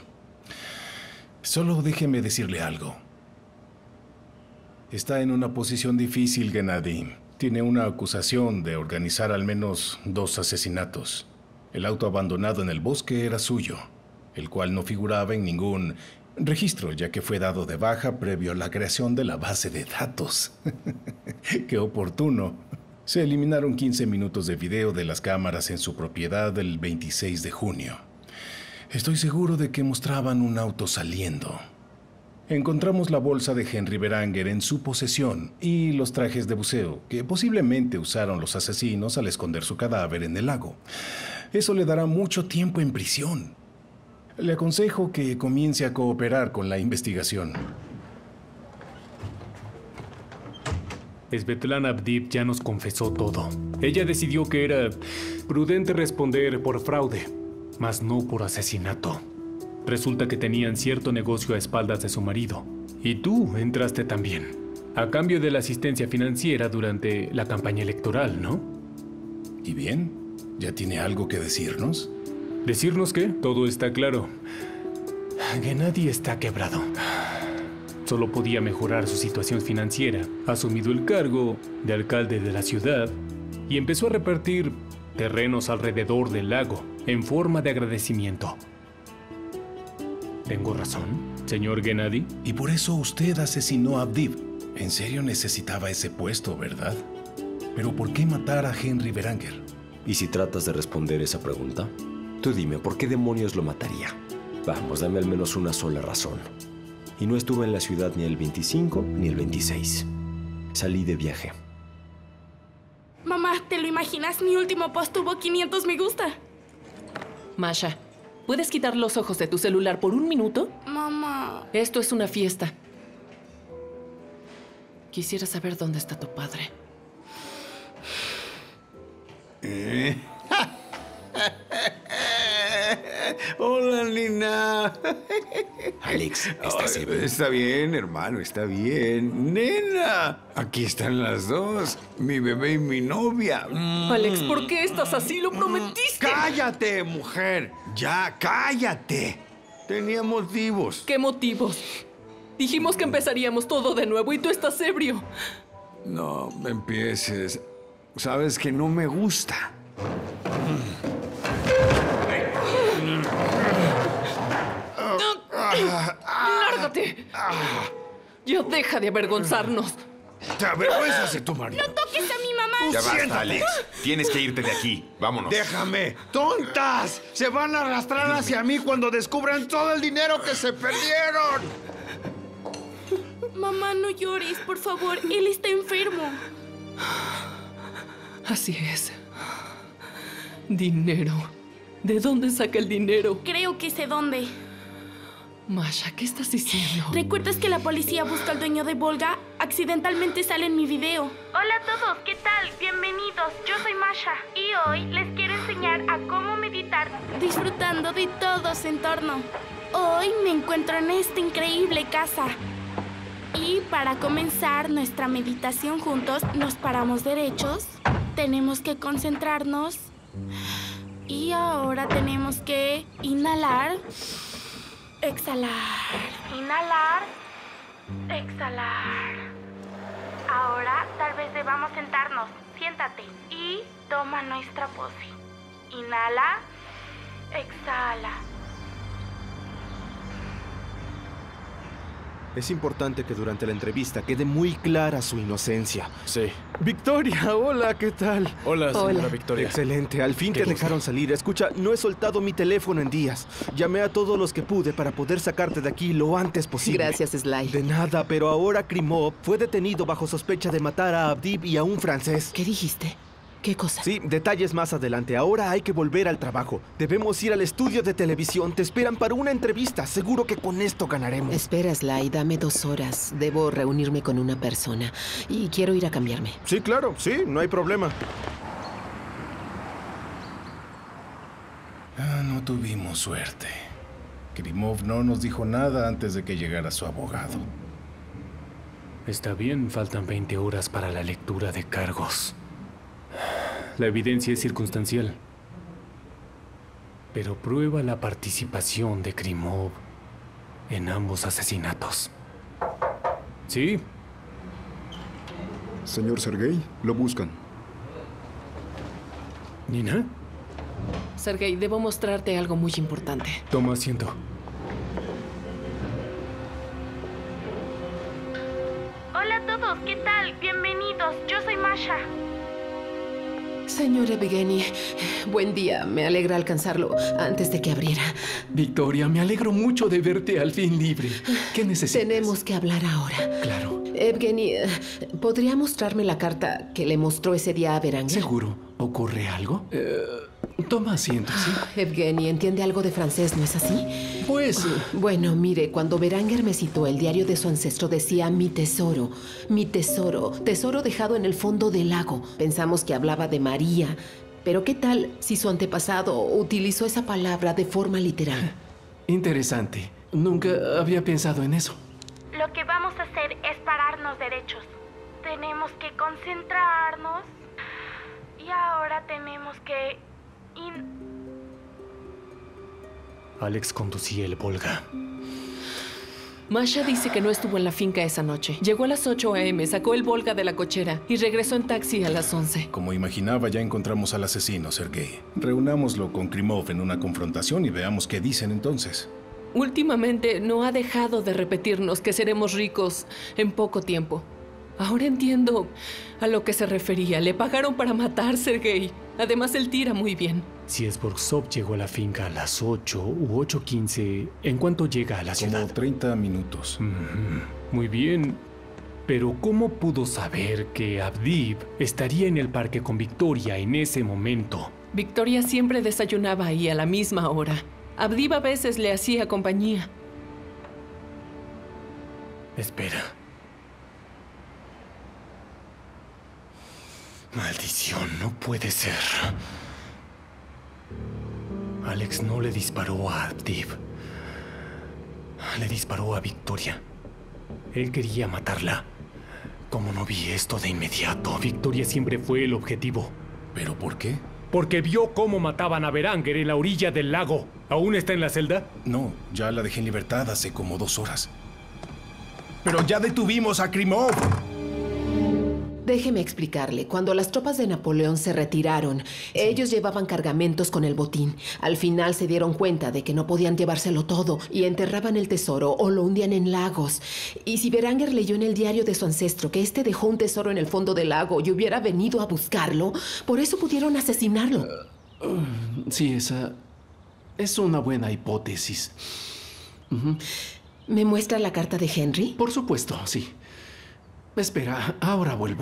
Solo déjeme decirle algo. Está en una posición difícil, Gennady. Tiene una acusación de organizar al menos 2 asesinatos. El auto abandonado en el bosque era suyo, el cual no figuraba en ningún registro, ya que fue dado de baja previo a la creación de la base de datos. ¡Qué oportuno! Se eliminaron 15 minutos de video de las cámaras en su propiedad el 26 de junio. Estoy seguro de que mostraban un auto saliendo. Encontramos la bolsa de Henry Beranger en su posesión y los trajes de buceo que posiblemente usaron los asesinos al esconder su cadáver en el lago. Eso le dará mucho tiempo en prisión. Le aconsejo que comience a cooperar con la investigación. Svetlana Avdiv ya nos confesó todo. Ella decidió que era prudente responder por fraude, mas no por asesinato. Resulta que tenían cierto negocio a espaldas de su marido. Y tú entraste también, a cambio de la asistencia financiera durante la campaña electoral, ¿no? ¿Y bien? ¿Ya tiene algo que decirnos? ¿Decirnos qué? Todo está claro. Gennady está quebrado. Solo podía mejorar su situación financiera. Ha asumido el cargo de alcalde de la ciudad y empezó a repartir terrenos alrededor del lago en forma de agradecimiento. ¿Tengo razón, señor Gennady? Y por eso usted asesinó a Avdiv. En serio necesitaba ese puesto, ¿verdad? Pero ¿por qué matar a Henry Beranger? ¿Y si tratas de responder esa pregunta? Tú dime, ¿por qué demonios lo mataría? Vamos, dame al menos una sola razón. Y no estuve en la ciudad ni el 25 ni el 26. Salí de viaje. Mamá, ¿te lo imaginas? Mi último post tuvo 500 me gusta. Masha, ¿puedes quitar los ojos de tu celular por 1 minuto? Mamá. Esto es una fiesta. Quisiera saber dónde está tu padre. Hola, Nina. Alex, ¿estás bien? Está bien, hermano, está bien. Nena, aquí están las dos, mi bebé y mi novia. Alex, ¿por qué estás así? ¡Lo prometiste! ¡Cállate, mujer! ¡Ya, cállate! Tenía motivos. ¿Qué motivos? Dijimos que empezaríamos todo de nuevo y tú estás ebrio. No empieces. Sabes que no me gusta. ¡Lárgate! Ya deja de avergonzarnos. Te avergüenzas de tu marido. ¡No toques a mi mamá! Ya basta, Alex. Tienes que irte de aquí. Vámonos. ¡Déjame! ¡Tontas! Se van a arrastrar hacia mí cuando descubran todo el dinero que se perdieron. Mamá, no llores, por favor. Él está enfermo. Así es. Dinero. ¿De dónde saca el dinero? Creo que sé dónde. Masha, ¿qué estás diciendo? ¿Recuerdas que la policía busca al dueño de Volga? Accidentalmente sale en mi video. Hola a todos, ¿qué tal? Bienvenidos, yo soy Masha y hoy les quiero enseñar a cómo meditar disfrutando de todo su entorno. Hoy me encuentro en esta increíble casa. Y para comenzar nuestra meditación juntos, nos paramos derechos, tenemos que concentrarnos y ahora tenemos que inhalar. Exhalar. Inhalar. Exhalar. Ahora tal vez debamos sentarnos. Siéntate y toma nuestra pose. Inhala. Exhala. Es importante que durante la entrevista quede muy clara su inocencia. Sí. Victoria, hola, ¿qué tal? Hola, señora Hola. Victoria. Excelente, al fin te dejaron salir. Escucha, no he soltado mi teléfono en días. Llamé a todos los que pude para poder sacarte de aquí lo antes posible. Gracias, Sly. De nada, pero ahora Krimov fue detenido bajo sospecha de matar a Avdiv y a un francés. ¿Qué dijiste? ¿Qué cosa? Sí, detalles más adelante. Ahora hay que volver al trabajo. Debemos ir al estudio de televisión. Te esperan para una entrevista. Seguro que con esto ganaremos. Espera, Sly, dame 2 horas. Debo reunirme con una persona. Y quiero ir a cambiarme. Sí, claro. Sí, no hay problema. No tuvimos suerte. Krimov no nos dijo nada antes de que llegara su abogado. Está bien, faltan 20 horas para la lectura de cargos. La evidencia es circunstancial, pero prueba la participación de Krimov en ambos asesinatos. ¿Sí? Señor Sergei, lo buscan. ¿Nina? Sergei, debo mostrarte algo muy importante. Toma asiento. Hola a todos, ¿qué tal? Bienvenidos, yo soy Masha. Señor Evgeny, buen día. Me alegra alcanzarlo antes de que abriera. Victoria, me alegro mucho de verte al fin libre. ¿Qué necesitas? Tenemos que hablar ahora. Claro. Evgeny, ¿podría mostrarme la carta que le mostró ese día a Beranger? ¿Seguro? ¿Ocurre algo? Toma asiento, ¿sí? Evgeny, ¿entiende algo de francés, no es así? Pues... Bueno, mire, cuando Beranger me citó, el diario de su ancestro decía mi tesoro, tesoro dejado en el fondo del lago. Pensamos que hablaba de María, pero ¿qué tal si su antepasado utilizó esa palabra de forma literal? Interesante. Nunca había pensado en eso. Lo que vamos a hacer es pararnos derechos. Tenemos que concentrarnos y ahora tenemos que... Alex conducía el Volga. Masha dice que no estuvo en la finca esa noche. Llegó a las 8 a.m., sacó el Volga de la cochera y regresó en taxi a las 11. Como imaginaba, ya encontramos al asesino, Sergei. Reunámoslo con Krimov en una confrontación y veamos qué dicen entonces. Últimamente no ha dejado de repetirnos que seremos ricos en poco tiempo. Ahora entiendo a lo que se refería. Le pagaron para matar, Sergei. Además, él tira muy bien. Si Esbortsov llegó a la finca a las 8 u 8:15, ¿en cuánto llega a la ciudad? Como 30 minutos. Muy bien. Pero ¿cómo pudo saber que Avdiv estaría en el parque con Victoria en ese momento? Victoria siempre desayunaba ahí a la misma hora. Avdiv a veces le hacía compañía. Espera. Maldición, no puede ser. Alex no le disparó a Avdiv. Le disparó a Victoria. Él quería matarla. ¿Cómo no vi esto de inmediato? Victoria siempre fue el objetivo. ¿Pero por qué? Porque vio cómo mataban a Beranger en la orilla del lago. ¿Aún está en la celda? No, ya la dejé en libertad hace como 2 horas. ¡Pero ya detuvimos a Krimov! Déjeme explicarle. Cuando las tropas de Napoleón se retiraron, ellos llevaban cargamentos con el botín. Al final se dieron cuenta de que no podían llevárselo todo y enterraban el tesoro o lo hundían en lagos. Y si Beranger leyó en el diario de su ancestro que este dejó un tesoro en el fondo del lago y hubiera venido a buscarlo, por eso pudieron asesinarlo. Sí, esa es una buena hipótesis. ¿Me muestra la carta de Henry? Por supuesto, sí. Espera, ahora vuelvo.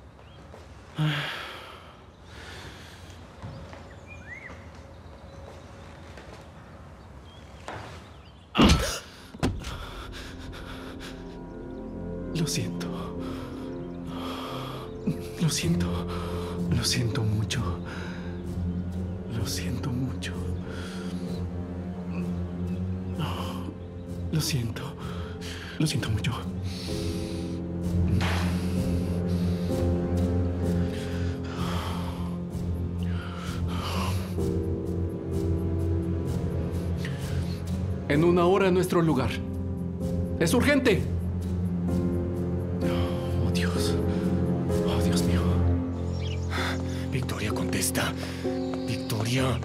Lo siento. Lo siento. Lo siento mucho. Lo siento mucho. Lo siento. Lo siento mucho. En una hora a nuestro lugar. ¡Es urgente! Oh, Dios. Oh, Dios mío. Victoria, contesta. Victoria.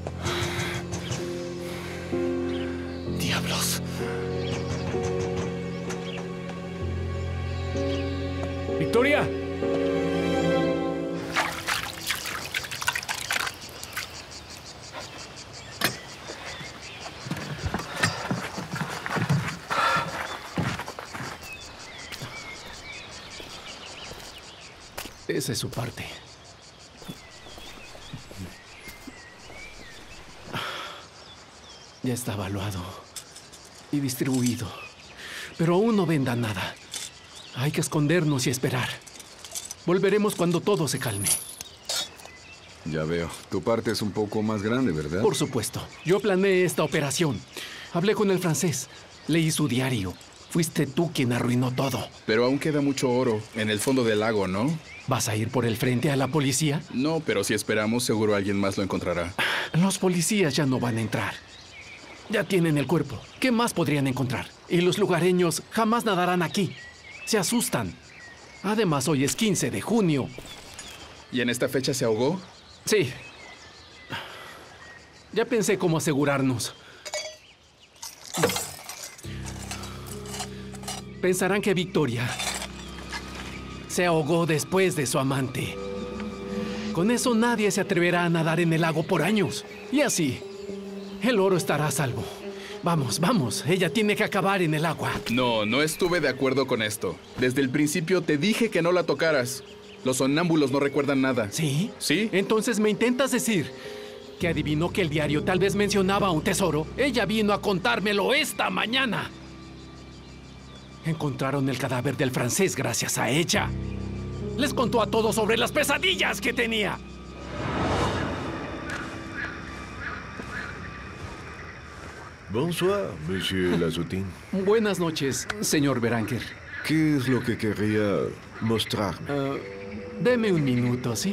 Diablos. ¡Victoria! Esa es su parte. Ya está evaluado y distribuido, pero aún no venda nada. Hay que escondernos y esperar. Volveremos cuando todo se calme. Ya veo. Tu parte es un poco más grande, ¿verdad? Por supuesto. Yo planeé esta operación. Hablé con el francés. Leí su diario. Fuiste tú quien arruinó todo. Pero aún queda mucho oro en el fondo del lago, ¿no? ¿Vas a ir por el frente a la policía? No, pero si esperamos, seguro alguien más lo encontrará. Los policías ya no van a entrar. Ya tienen el cuerpo. ¿Qué más podrían encontrar? Y los lugareños jamás nadarán aquí. Se asustan. Además, hoy es 15 de junio. ¿Y en esta fecha se ahogó? Sí. Ya pensé cómo asegurarnos. Pensarán que Victoria se ahogó después de su amante. Con eso nadie se atreverá a nadar en el lago por años. Y así, el oro estará a salvo. Vamos, vamos. Ella tiene que acabar en el agua. No, no estuve de acuerdo con esto. Desde el principio te dije que no la tocaras. Los sonámbulos no recuerdan nada. ¿Sí? ¿Sí? Entonces me intentas decir que adivinó que el diario tal vez mencionaba un tesoro. Ella vino a contármelo esta mañana. Encontraron el cadáver del francés gracias a ella. Les contó a todos sobre las pesadillas que tenía. Bonsoir, Monsieur Lazoutin. Buenas noches, señor Beranger. ¿Qué es lo que quería mostrarme? Deme un minuto, ¿sí?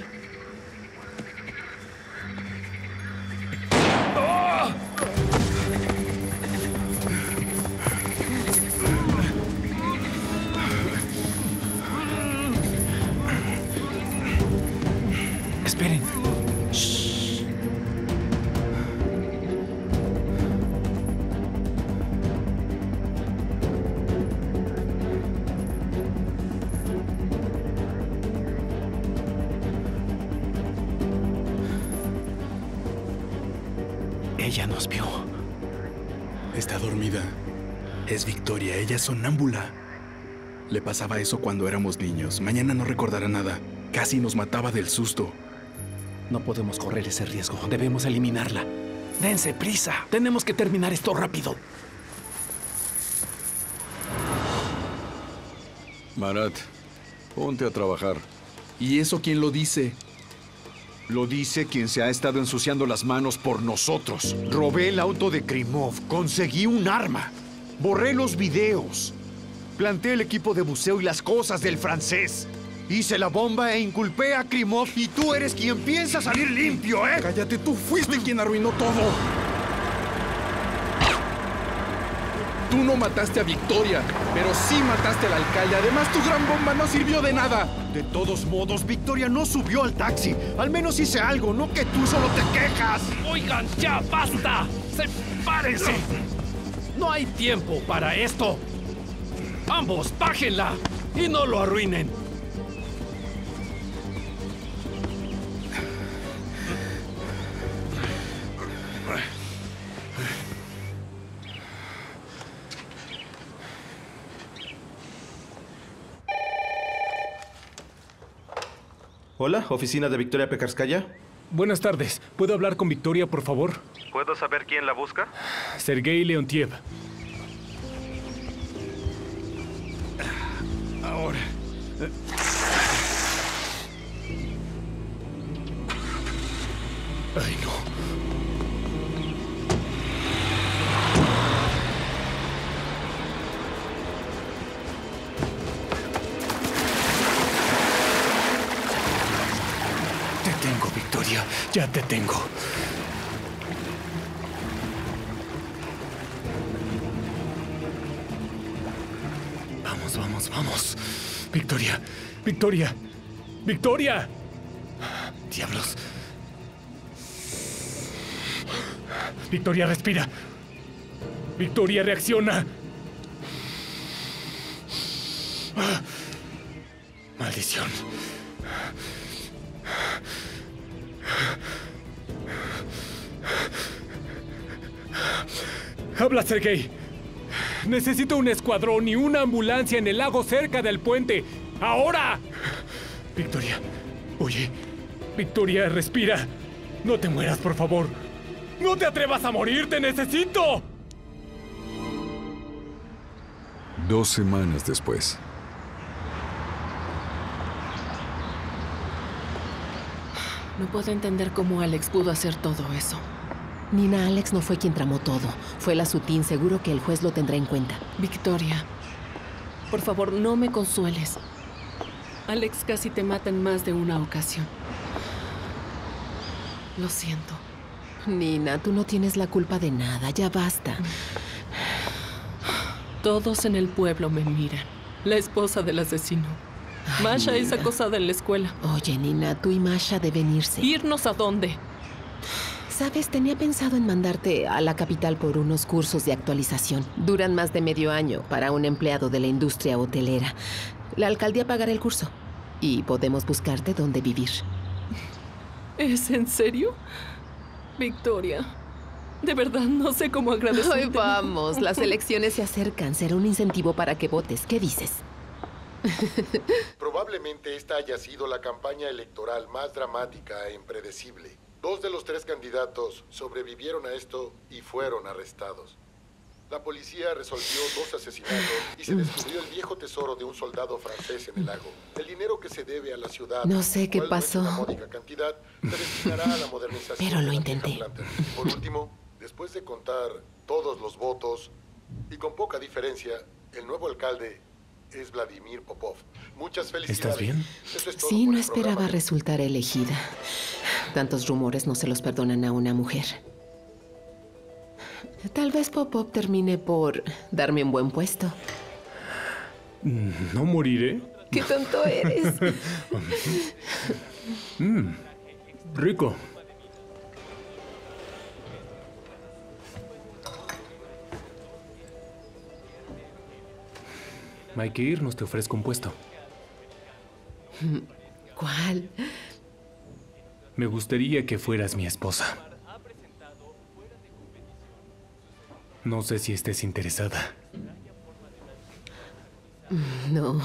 Esperen. Shh. Ella nos vio. Está dormida. Es Victoria, ella es sonámbula. Le pasaba eso cuando éramos niños. Mañana no recordará nada. Casi nos mataba del susto. No podemos correr ese riesgo. Debemos eliminarla. Dense prisa. Tenemos que terminar esto rápido. Marat, ponte a trabajar. ¿Y eso quién lo dice? Lo dice quien se ha estado ensuciando las manos por nosotros. Robé el auto de Krimov, conseguí un arma, borré los videos, planté el equipo de buceo y las cosas del francés. Hice la bomba e inculpé a Krimov y tú eres quien piensa salir limpio, ¿eh? Cállate, tú fuiste quien arruinó todo. Tú no mataste a Victoria, pero sí mataste al alcalde. Además, tu gran bomba no sirvió de nada. De todos modos, Victoria no subió al taxi. Al menos hice algo, no que tú solo te quejas. Oigan, ya, basta. ¡Sepárense! No hay tiempo para esto. Ambos, bájenla y no lo arruinen. Hola, oficina de Victoria Pekarskaya. Buenas tardes. ¿Puedo hablar con Victoria, por favor? ¿Puedo saber quién la busca? Sergei Leontiev. Ahora. Ay, no. Te tengo, Victoria. Ya te tengo. Vamos, vamos, vamos. Victoria, Victoria, Victoria. Diablos. Victoria, respira. Victoria, reacciona. Maldición. Habla, Sergei. Necesito un escuadrón y una ambulancia en el lago cerca del puente. ¡Ahora! Victoria, oye. Victoria, respira. No te mueras, por favor. ¡No te atrevas a morir! ¡Te necesito! 2 semanas después. No puedo entender cómo Alex pudo hacer todo eso. Nina, Alex no fue quien tramó todo. Fue la Sutín. Seguro que el juez lo tendrá en cuenta. Victoria, por favor, no me consueles. Alex casi te mata en más de una ocasión. Lo siento. Nina, tú no tienes la culpa de nada. Ya basta. Todos en el pueblo me miran. La esposa del asesino. Ay, Masha es Nina. acosada en la escuela. Oye, Nina, tú y Masha deben irse. ¿Irnos a dónde? Sabes, tenía pensado en mandarte a la capital por unos cursos de actualización. Duran más de medio año para un empleado de la industria hotelera. La alcaldía pagará el curso y podemos buscarte dónde vivir. ¿Es en serio? Victoria, de verdad no sé cómo agradecerte. Ay, vamos, las elecciones se acercan. Será un incentivo para que votes. ¿Qué dices? Probablemente esta haya sido la campaña electoral más dramática e impredecible. 2 de los 3 candidatos sobrevivieron a esto y fueron arrestados. La policía resolvió 2 asesinatos y se descubrió el viejo tesoro de un soldado francés en el lago. El dinero que se debe a la ciudad, No sé qué cual no es pasó. una módica cantidad, se destinará a la modernización. Pero lo de la vieja intenté. planta. Y por último, después de contar todos los votos y con poca diferencia, el nuevo alcalde es Vladimir Popov. Muchas felicidades. ¿Estás bien? Eso es todo Sí, por no el programa. esperaba resultar elegida. Tantos rumores no se los perdonan a una mujer. Tal vez Popov termine por darme un buen puesto. No moriré. ¡Qué tonto eres! Rico. Hay que irnos, te ofrezco un puesto. ¿Cuál? Me gustaría que fueras mi esposa. No sé si estés interesada. No.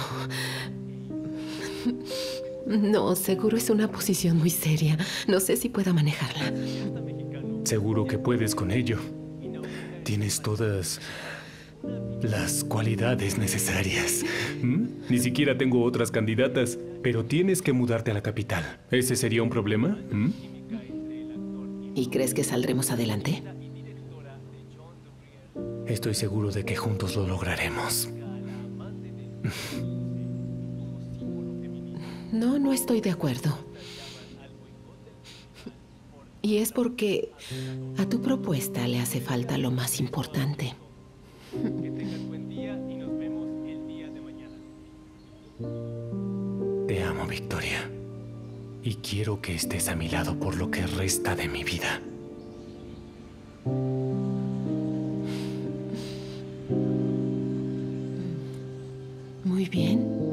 No, seguro es una posición muy seria. No sé si pueda manejarla. Seguro que puedes con ello. Tienes todas las cualidades necesarias. Ni siquiera tengo otras candidatas, pero tienes que mudarte a la capital. ¿Ese sería un problema? ¿Y crees que saldremos adelante? Estoy seguro de que juntos lo lograremos. No, no estoy de acuerdo. Y es porque a tu propuesta le hace falta lo más importante. Te amo, Victoria. Y quiero que estés a mi lado por lo que resta de mi vida. Muy bien.